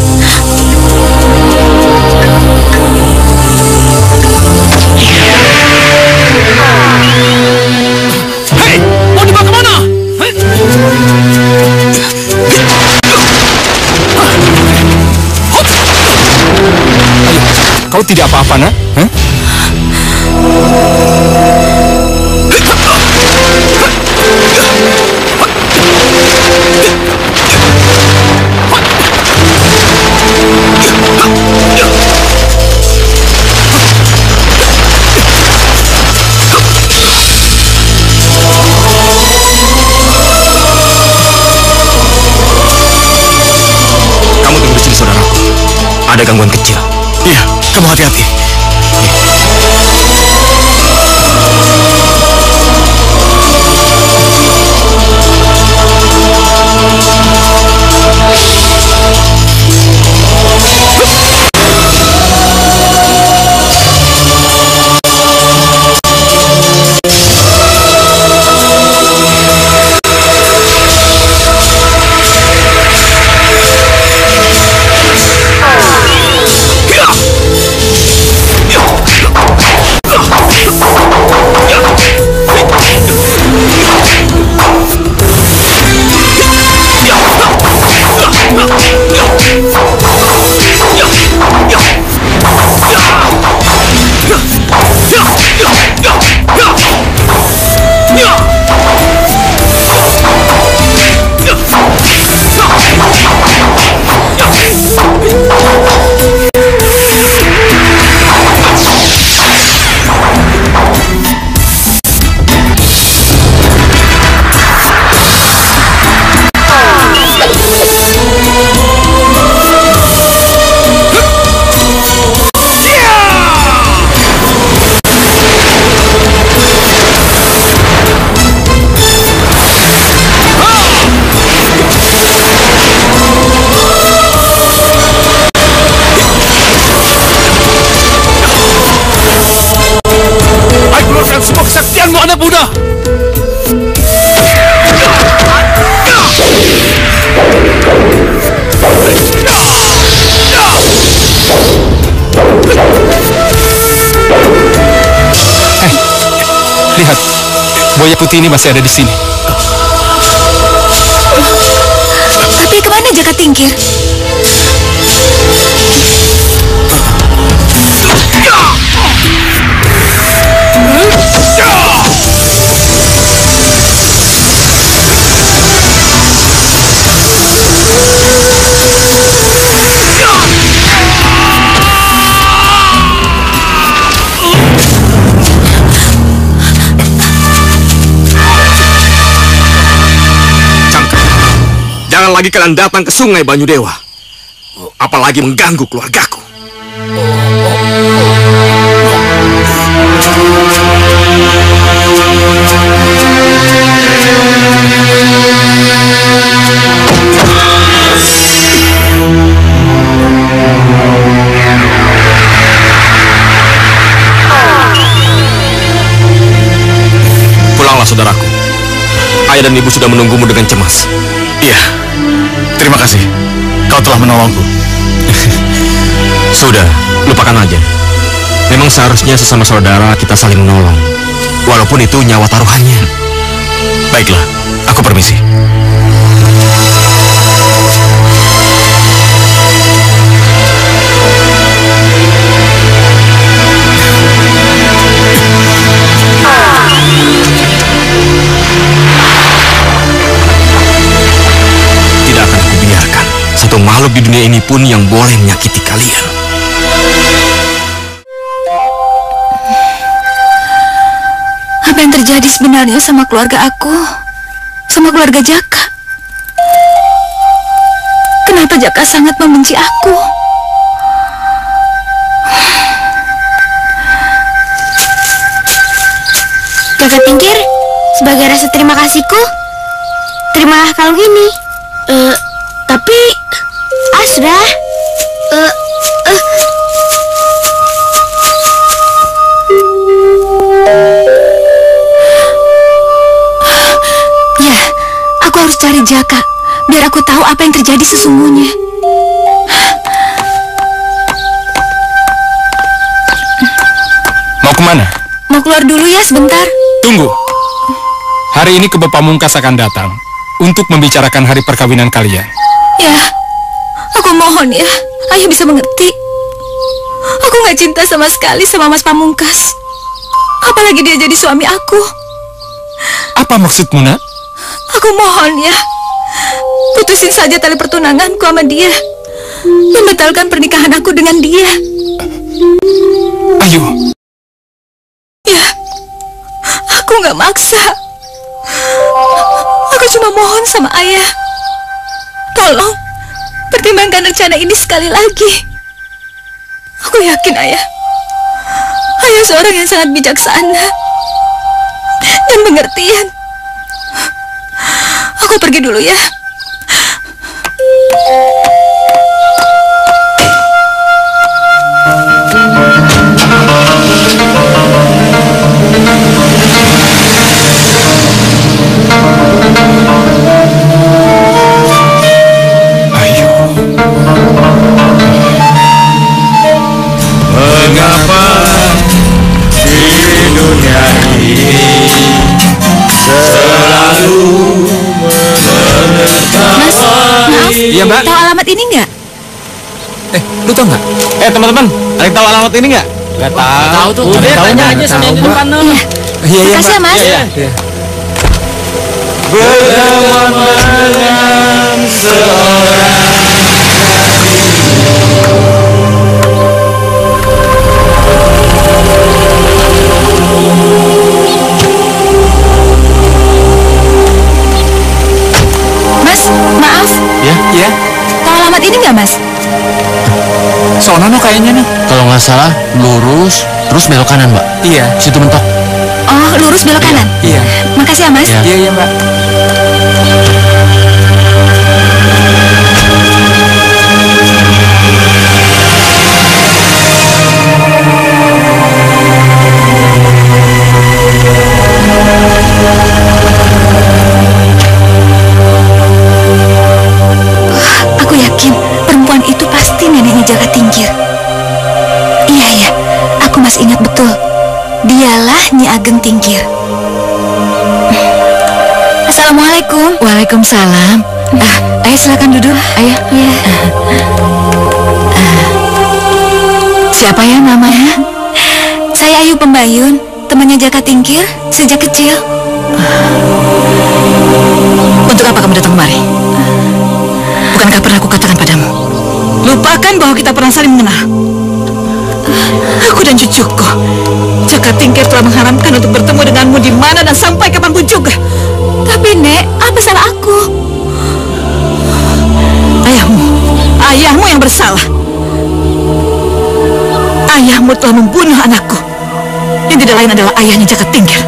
Hei! Mau dibawa kemana? Hei! Kau tidak apa-apa, nak? Hah? Kamu tunggu di sini, saudaraku. Ada gangguan kecil. Iya, kamu hati-hati. Semua kesaktianmu, anak muda! Eh, lihat, buaya putih ini masih ada di sini. Tapi kemana Jaka Tingkir? lagi kalian datang ke Sungai Banyudewa? Apalagi mengganggu keluargaku. Pulanglah saudaraku. Ayah dan ibu sudah menunggumu dengan cemas. Iya, terima kasih. Kau telah menolongku. Sudah, lupakan aja. Memang seharusnya sesama saudara kita saling menolong, walaupun itu nyawa taruhannya. Baiklah, aku permisi. Tidak akan aku biarkan satu makhluk di dunia ini pun yang boleh menyakiti kalian. Apa yang terjadi sebenarnya sama keluarga aku? Sama keluarga Jaka? Kenapa Jaka sangat membenci aku? Jaka Tingkir, sebagai rasa terima kasihku, terimalah kalung ini. Eh, tapi Asra, eh, eh. Ya, aku harus cari Jaka, biar aku tahu apa yang terjadi sesungguhnya. Mau kemana? Mau keluar dulu ya sebentar. Tunggu. Hari ini Kebo Pamungkas akan datang untuk membicarakan hari perkawinan kalian. Ya, aku mohon ya, ayah bisa mengerti. Aku nggak cinta sama sekali sama Mas Pamungkas. Apalagi dia jadi suami aku. Apa maksudmu, Nak? Aku mohon ya, putusin saja tali pertunanganku sama dia. Membatalkan pernikahan aku dengan dia. Ayo. Ya, aku nggak maksa. Aku cuma mohon sama ayah, tolong pertimbangkan rencana ini sekali lagi. Aku yakin ayah, ayah seorang yang sangat bijaksana dan pengertian. Aku pergi dulu ya. Mengapa di dunia ini selalu Mas, maaf, Iya, Mbak. tahu alamat ini nggak? Eh, lu tau nggak? Eh, teman-teman, ada yang tahu alamat ini nggak? Nggak tahu. Tahu tuh. Udah, Tahu, tanya Mbak. aja sama yang di Tahu, depan. Iya. Iya, iya, Makasih ya, Mas. Iya, iya. berteman dengan seorang Mas, maaf, Ya, Iya. tahu alamat ini nggak Mas? Sono no kayaknya nih. Kalau nggak salah, lurus, terus belok kanan, Mbak. Iya. Situ mentok. Oh, lurus belok kanan. Iya. Makasih ya Mas. Iya. Iya, iya, Mbak. Aku yakin perempuan itu pasti neneknya Jaka Tingkir. Iya ya, aku masih ingat betul. Dialah Nyi Ageng Tingkir. Assalamualaikum. Waalaikumsalam. Ah, ayah silakan duduk. Ayah. Iya. Siapa ya namanya? Saya Ayu Pembayun, temannya Jaka Tingkir sejak kecil. Untuk apa kamu datang kemari? Bukankah pernah aku katakan padamu? Lupakan bahwa kita pernah saling mengenal. Aku dan cucuku, Jaka Tingkir telah mengharamkan untuk bertemu denganmu di mana dan sampai kapanpun juga. Tapi Nek, apa salah aku? ayahmu yang bersalah. Ayahmu telah membunuh anakku. Yang tidak lain adalah ayahnya Jaka Tingkir.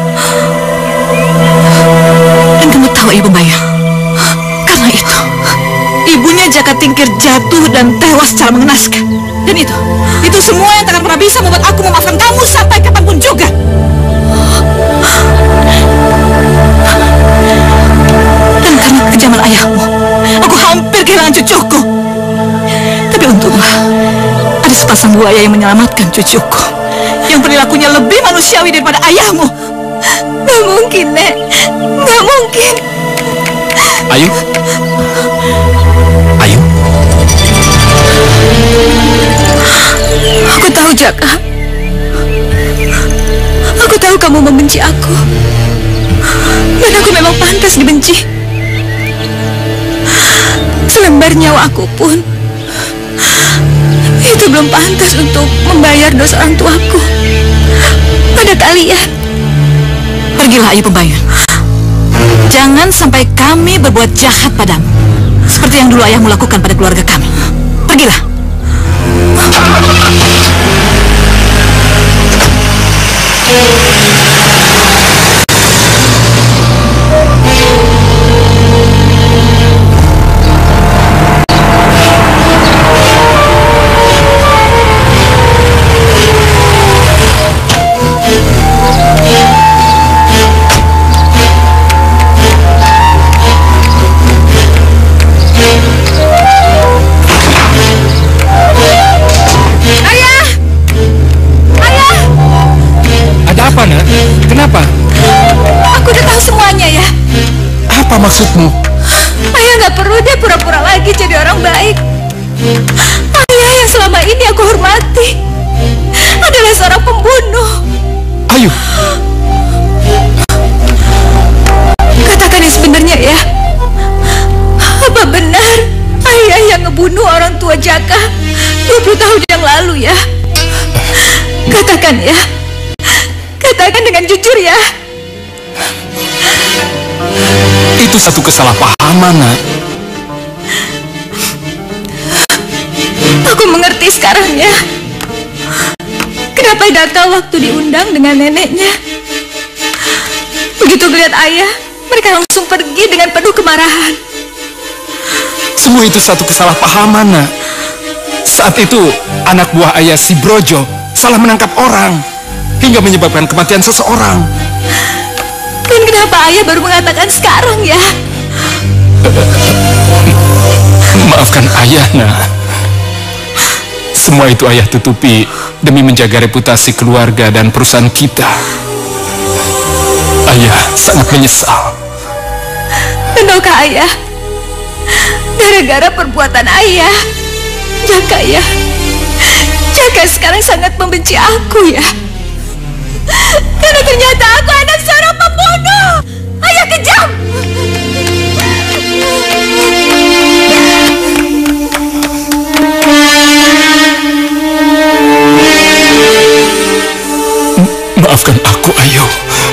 Dan kamu tahu, Ibu Bayang, karena itu ibunya Jaka Tingkir jatuh dan tewas secara mengenaskan. Dan itu, itu semua yang tak akan pernah bisa membuat aku memaafkan kamu sampai kapanpun juga. Dan karena kekejaman ayahmu, aku hampir kehilangan cucuku. Tapi untunglah, ada sepasang buaya yang menyelamatkan cucuku, yang perilakunya lebih manusiawi daripada ayahmu. Gak mungkin, Nek. Gak mungkin. Ayu? Ayu? Aku tahu, Jaka. Aku tahu kamu membenci aku. Dan aku memang pantas dibenci. Selembar nyawa aku pun itu belum pantas untuk membayar dosa orang tuaku pada kalian. Pergilah, Ayu Pembayun. Jangan sampai kami berbuat jahat padamu seperti yang dulu ayahmu lakukan pada keluarga kami. Pergilah. Kenapa? Aku udah tahu semuanya ya. Apa maksudmu? Ayah nggak perlu deh pura-pura lagi jadi orang baik. Ayah yang selama ini aku hormati adalah seorang pembunuh. Ayu. Katakan yang sebenarnya ya. Apa benar ayah yang ngebunuh orang tua Jaka dua puluh tahun yang lalu ya? Katakan ya. Katakan dengan jujur ya. Itu satu kesalahpahaman, Nak. Aku mengerti sekarang ya. Kenapa Data waktu diundang dengan neneknya, begitu melihat ayah, mereka langsung pergi dengan penuh kemarahan. Semua itu satu kesalahpahaman, Nak. Saat itu anak buah ayah si Brojo salah menangkap orang hingga menyebabkan kematian seseorang. Dan kenapa ayah baru mengatakan sekarang ya? Maafkan ayah, Nak. Semua itu ayah tutupi demi menjaga reputasi keluarga dan perusahaan kita. Ayah sangat menyesal. Dan tahukah ayah, gara-gara perbuatan ayah, Jaka ya, Jaka sekarang sangat membenci aku ya. Karena ternyata aku anak seorang pembunuh. Ayah kejam. Maafkan aku, Ayu.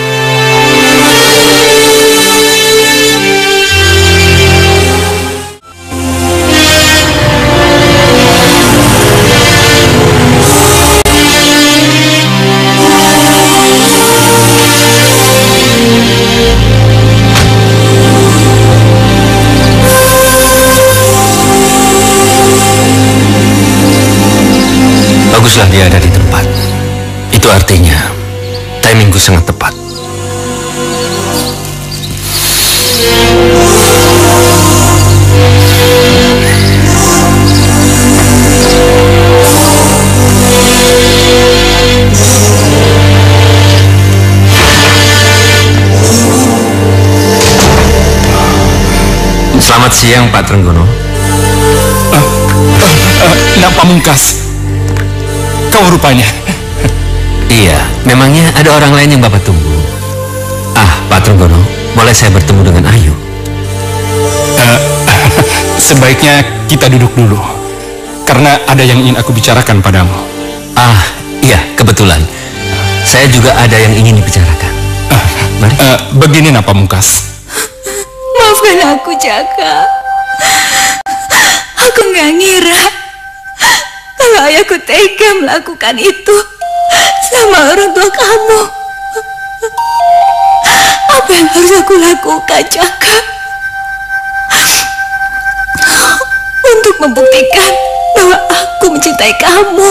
Baguslah dia ada di tempat. Itu artinya timingku sangat tepat. Selamat siang, Pak Trenggono. Uh, uh, uh, Nak Pamungkas. Kau rupanya. Iya, memangnya ada orang lain yang Bapak tunggu? Ah, Pak Trenggono, boleh saya bertemu dengan Ayu? Uh, sebaiknya kita duduk dulu, karena ada yang ingin aku bicarakan padamu. Ah, iya, kebetulan. Saya juga ada yang ingin dibicarakan. Uh, Mari. Uh, begini, Nak Pamungkas. Maafkan aku, Jaka. Aku nggak ngira kalau ayahku tega melakukan itu sama orang tua kamu. Apa yang harus aku lakukan, Jaka, untuk membuktikan bahwa aku mencintai kamu?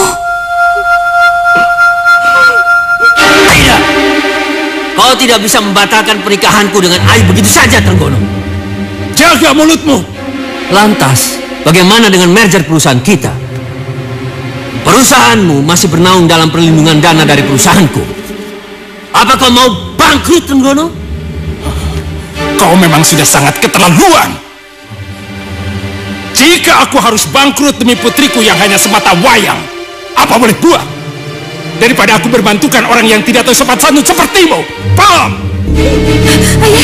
Tidak. Kau tidak bisa membatalkan pernikahanku dengan Ayu begitu saja, Trenggono. Jaga mulutmu. Lantas, bagaimana dengan merger perusahaan kita? Perusahaanmu masih bernaung dalam perlindungan dana dari perusahaanku. Apa kau mau bangkrut, Trenggono? Kau memang sudah sangat keterlaluan. Jika aku harus bangkrut demi putriku yang hanya semata wayang, apa boleh buat? Daripada aku berbantukan orang yang tidak tahu sopan santun sepertimu. Paham? Ayah.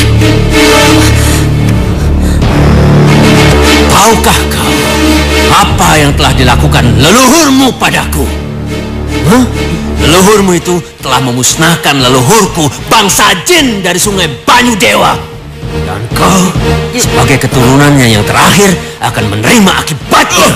Tahukah kau apa yang telah dilakukan leluhurmu padaku? Huh? Leluhurmu itu telah memusnahkan leluhurku, bangsa jin dari sungai Banyu Dewa. Dan kau sebagai keturunannya yang terakhir akan menerima akibatnya.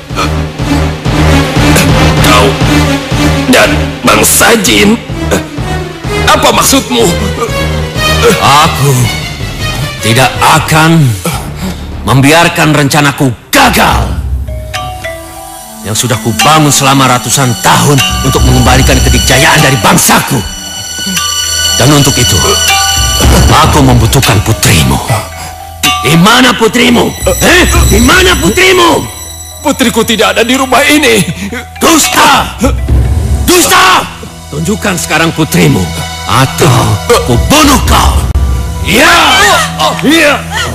Kau dan bangsa jin, apa maksudmu? Aku tidak akan membiarkan rencanaku gagal yang sudah kubangun selama ratusan tahun untuk mengembalikan kedikjayaan dari bangsaku. Dan untuk itu aku membutuhkan putrimu. Di mana putrimu? Eh, di mana putrimu? Putriku tidak ada di rumah ini. Dusta! Dusta! Tunjukkan sekarang putrimu, atau aku bunuh kau. Iya! Iya!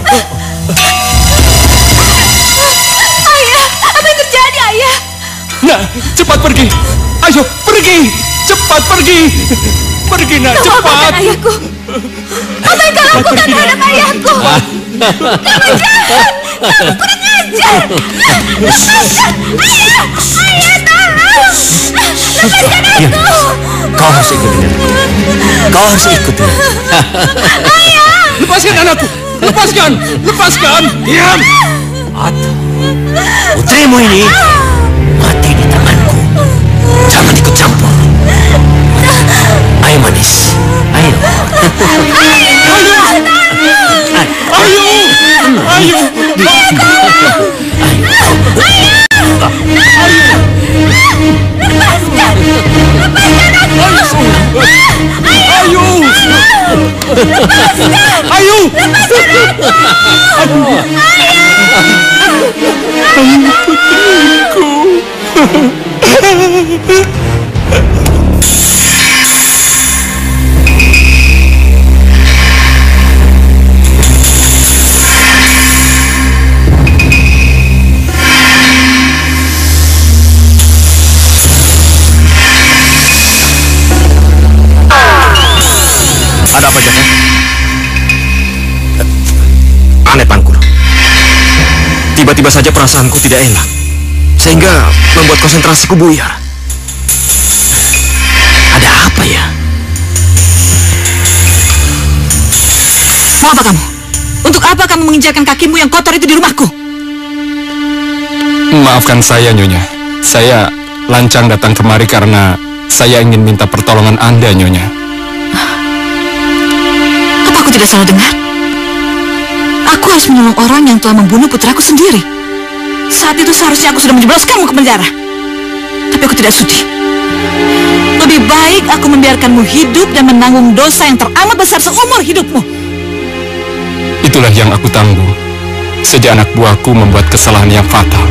Ayah, apa yang terjadi, Ayah? Nah, cepat pergi. Ayo, pergi. Cepat pergi. Pergi, nak, Kau cepat. apakan ayahku? Apa yang kau lakukan terhadap ayahku? Kamu jahat! Kamu kurang ajar! Lepaskan! Ayah! Ayah, tolong! Lepaskan aku! Kau harus ikut dengan Kau harus ikut dengan Ayah! Lepaskan anakku. Lepaskan. Lepaskan. Diam! Atau putrimu ini mati di tanganku. Jangan ikut campur. Ayo manis. Ayo. Ayo. Ayo. Ayo. Lepaskan! Lepaskan aku! Ayo. Ayo. Lepaskan aku! Ayo, putriku. Ada apa, Jaka? Aneh, Pangkur. Tiba-tiba saja perasaanku tidak enak, sehingga membuat konsentrasiku buyar. Ada apa ya? Mau apa kamu? Untuk apa kamu menginjakan kakimu yang kotor itu di rumahku? Maafkan saya, Nyonya. Saya lancang datang kemari karena saya ingin minta pertolongan Anda, Nyonya. Apa aku tidak salah dengar? Aku harus menolong orang yang telah membunuh putraku sendiri. Saat itu seharusnya aku sudah menjebloskanmu ke penjara. Tapi aku tidak sudi. Lebih baik aku membiarkanmu hidup dan menanggung dosa yang teramat besar seumur hidupmu. Itulah yang aku tanggung sejak anak buahku membuat kesalahan yang fatal.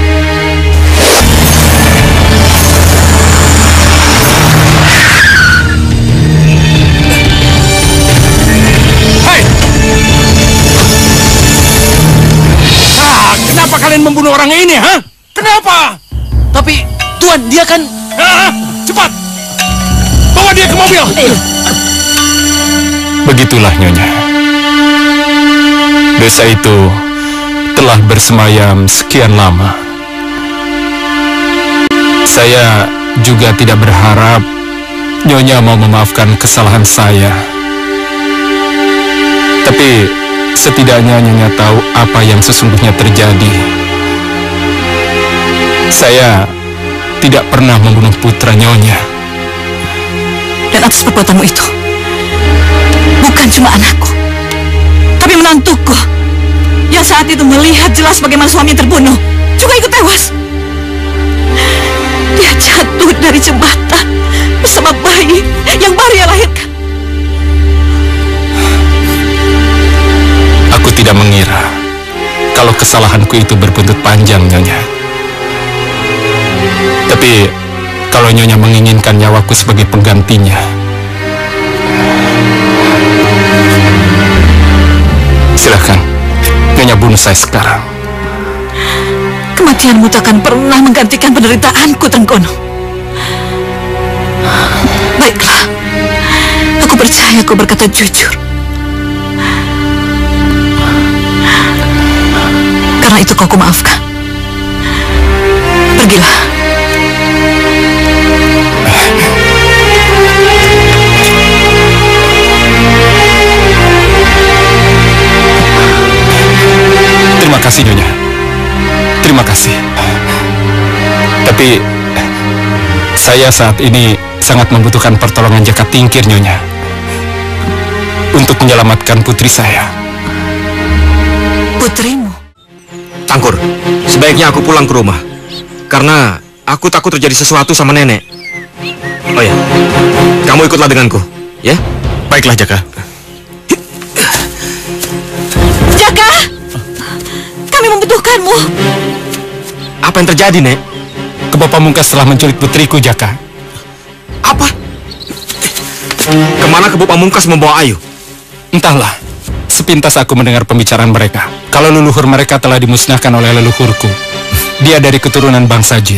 Kenapa kalian membunuh orang ini, ha? Kenapa? Tapi, Tuan, dia kan... Ah, cepat! Bawa dia ke mobil! Begitulah, Nyonya. Dosa itu telah bersemayam sekian lama. Saya juga tidak berharap Nyonya mau memaafkan kesalahan saya. Tapi setidaknya Nyonya tahu apa yang sesungguhnya terjadi. Saya tidak pernah membunuh putra Nyonya. Dan atas perbuatanmu itu, bukan cuma anakku, tapi menantuku yang saat itu melihat jelas bagaimana suaminya terbunuh juga ikut tewas. Dia jatuh dari jembatan bersama bayi yang baru ia lahirkan. Aku tidak mengira kalau kesalahanku itu berbuntut panjang, Nyonya. Tapi kalau Nyonya menginginkan nyawaku sebagai penggantinya, silakan Nyonya bunuh saya sekarang. Kematianmu tak akan pernah menggantikan penderitaanku, Trenggono. Baiklah, aku percaya kau berkata jujur. Karena itu kau kumaafkan. Pergilah. Terima kasih, Nyonya. Terima kasih. Tapi saya saat ini sangat membutuhkan pertolongan Jaka Tingkir, Nyonya, untuk menyelamatkan putri saya. Putrimu? Tangkur, sebaiknya aku pulang ke rumah. Karena aku takut terjadi sesuatu sama nenek. Oh ya, kamu ikutlah denganku, ya? Baiklah, Jaka. Jaka! Kami membutuhkanmu. Apa yang terjadi, Nek? Kebo Pamungkas telah menculik putriku, Jaka. Apa? Kemana Kebo Pamungkas membawa Ayu? Entahlah. Sepintas aku mendengar pembicaraan mereka. Kalau leluhur mereka telah dimusnahkan oleh leluhurku. Dia dari keturunan bangsa jin.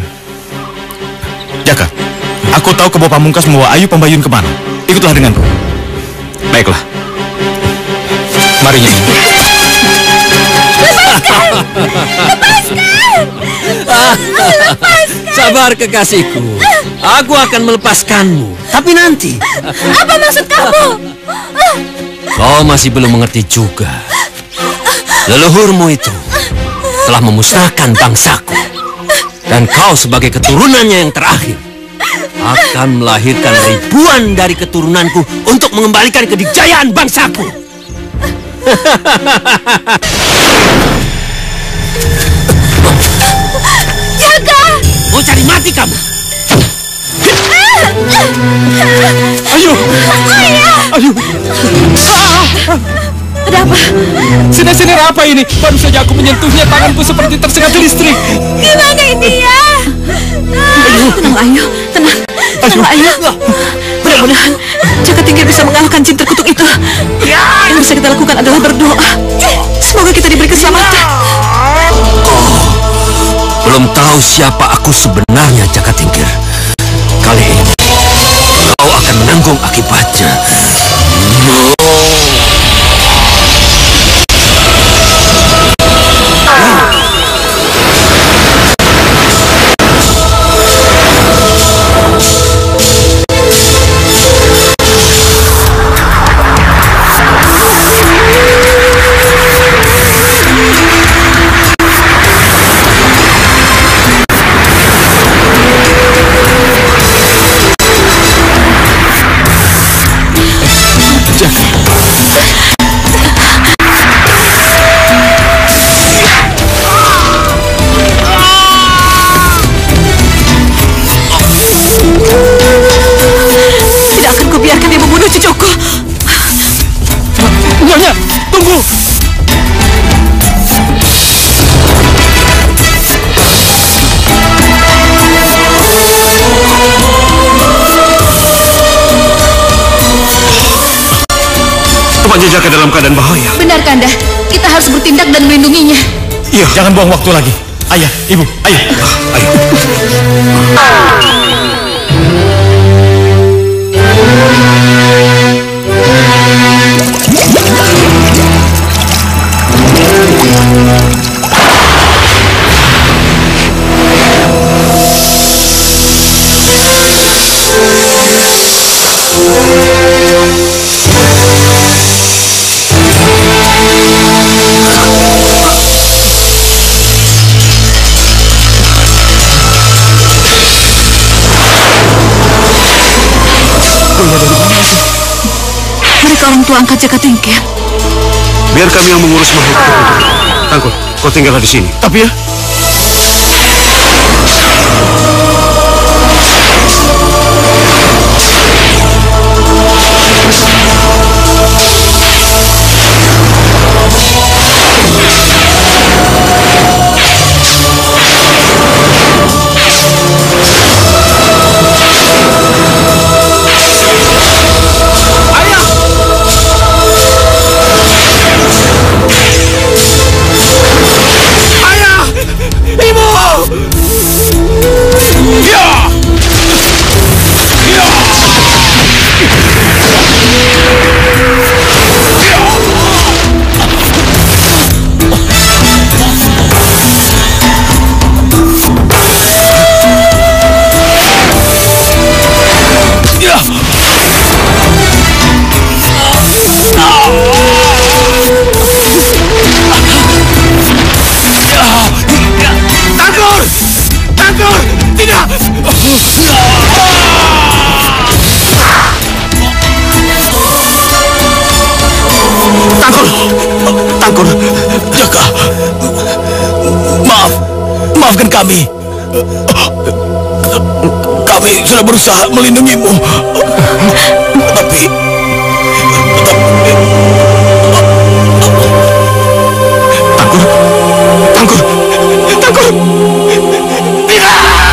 Jaka, aku tahu Kebo Pamungkas membawa Ayu Pembayun kemana. Ikutlah denganku. Baiklah. Mari, Nyonya. Lepaskan! Lepaskan! Lepaskan! Sabar, kekasihku. Aku akan melepaskanmu. Tapi nanti. Apa maksud kamu? Kau masih belum mengerti juga. Leluhurmu itu telah memusnahkan bangsaku. Dan kau sebagai keturunannya yang terakhir akan melahirkan ribuan dari keturunanku untuk mengembalikan kedikjayaan bangsaku. Jaka! Mau cari mati kamu? Ayo! Ayo! Ada apa? Sini-sini apa ini? Baru saja aku menyentuhnya, tanganku seperti tersengat listrik. Gimana ini ya? Tenang, Ayu. Tenang. Tenang, Ayu. Mudah-mudahan Jaka Tingkir bisa mengalahkan jin terkutuk itu. Yang bisa kita lakukan adalah berdoa. Semoga kita diberi keselamatan. Oh, belum tahu siapa aku sebenarnya, Jaka Tingkir. Kali ini kau akan menanggung akibatnya. No. Nyonya, tunggu! Tuan Jaka dalam keadaan bahaya. Benar, Kanda. Kita harus bertindak dan melindunginya. Iya, jangan buang waktu lagi. Ayah, ibu, ayo. Ayo. menantu angkat Jaka Tingkir. Biar kami yang mengurus makhluk itu. Tangkur, kau tinggallah di sini. Tapi ya, Tangkur, Jaka, maaf, maafkan kami. Kami sudah berusaha melindungimu, tapi, tapi Tangkur, Tangkur, Tangkur, tidak.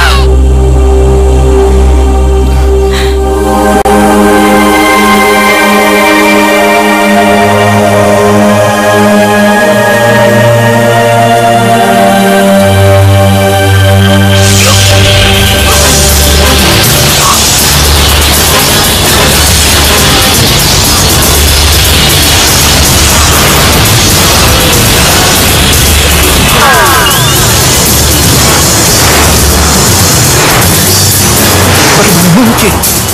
mungkin.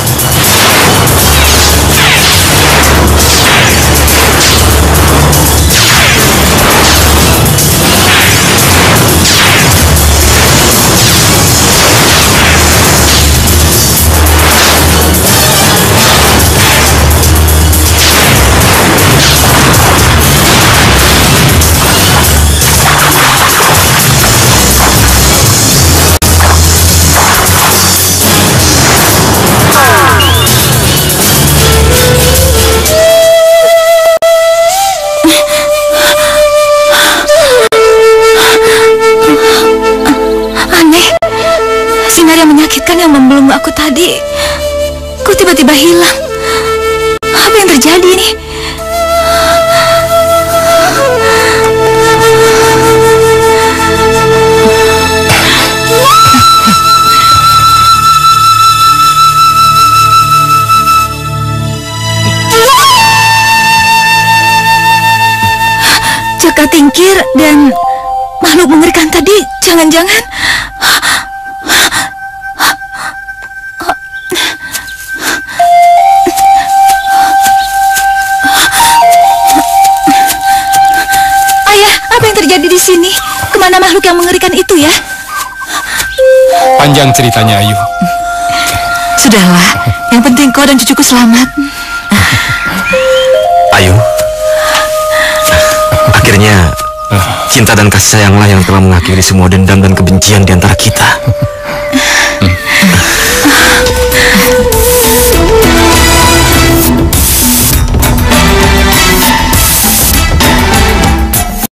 Yang membelenggu aku tadi, kok tiba-tiba hilang? Apa yang terjadi nih? Jaka Tingkir dan makhluk mengerikan tadi, jangan-jangan di sini. Kemana makhluk yang mengerikan itu ya? Panjang ceritanya, Ayu. Sudahlah, yang penting kau dan cucuku selamat. Ayu, akhirnya cinta dan kasih sayanglah yang telah mengakhiri semua dendam dan kebencian di antara kita.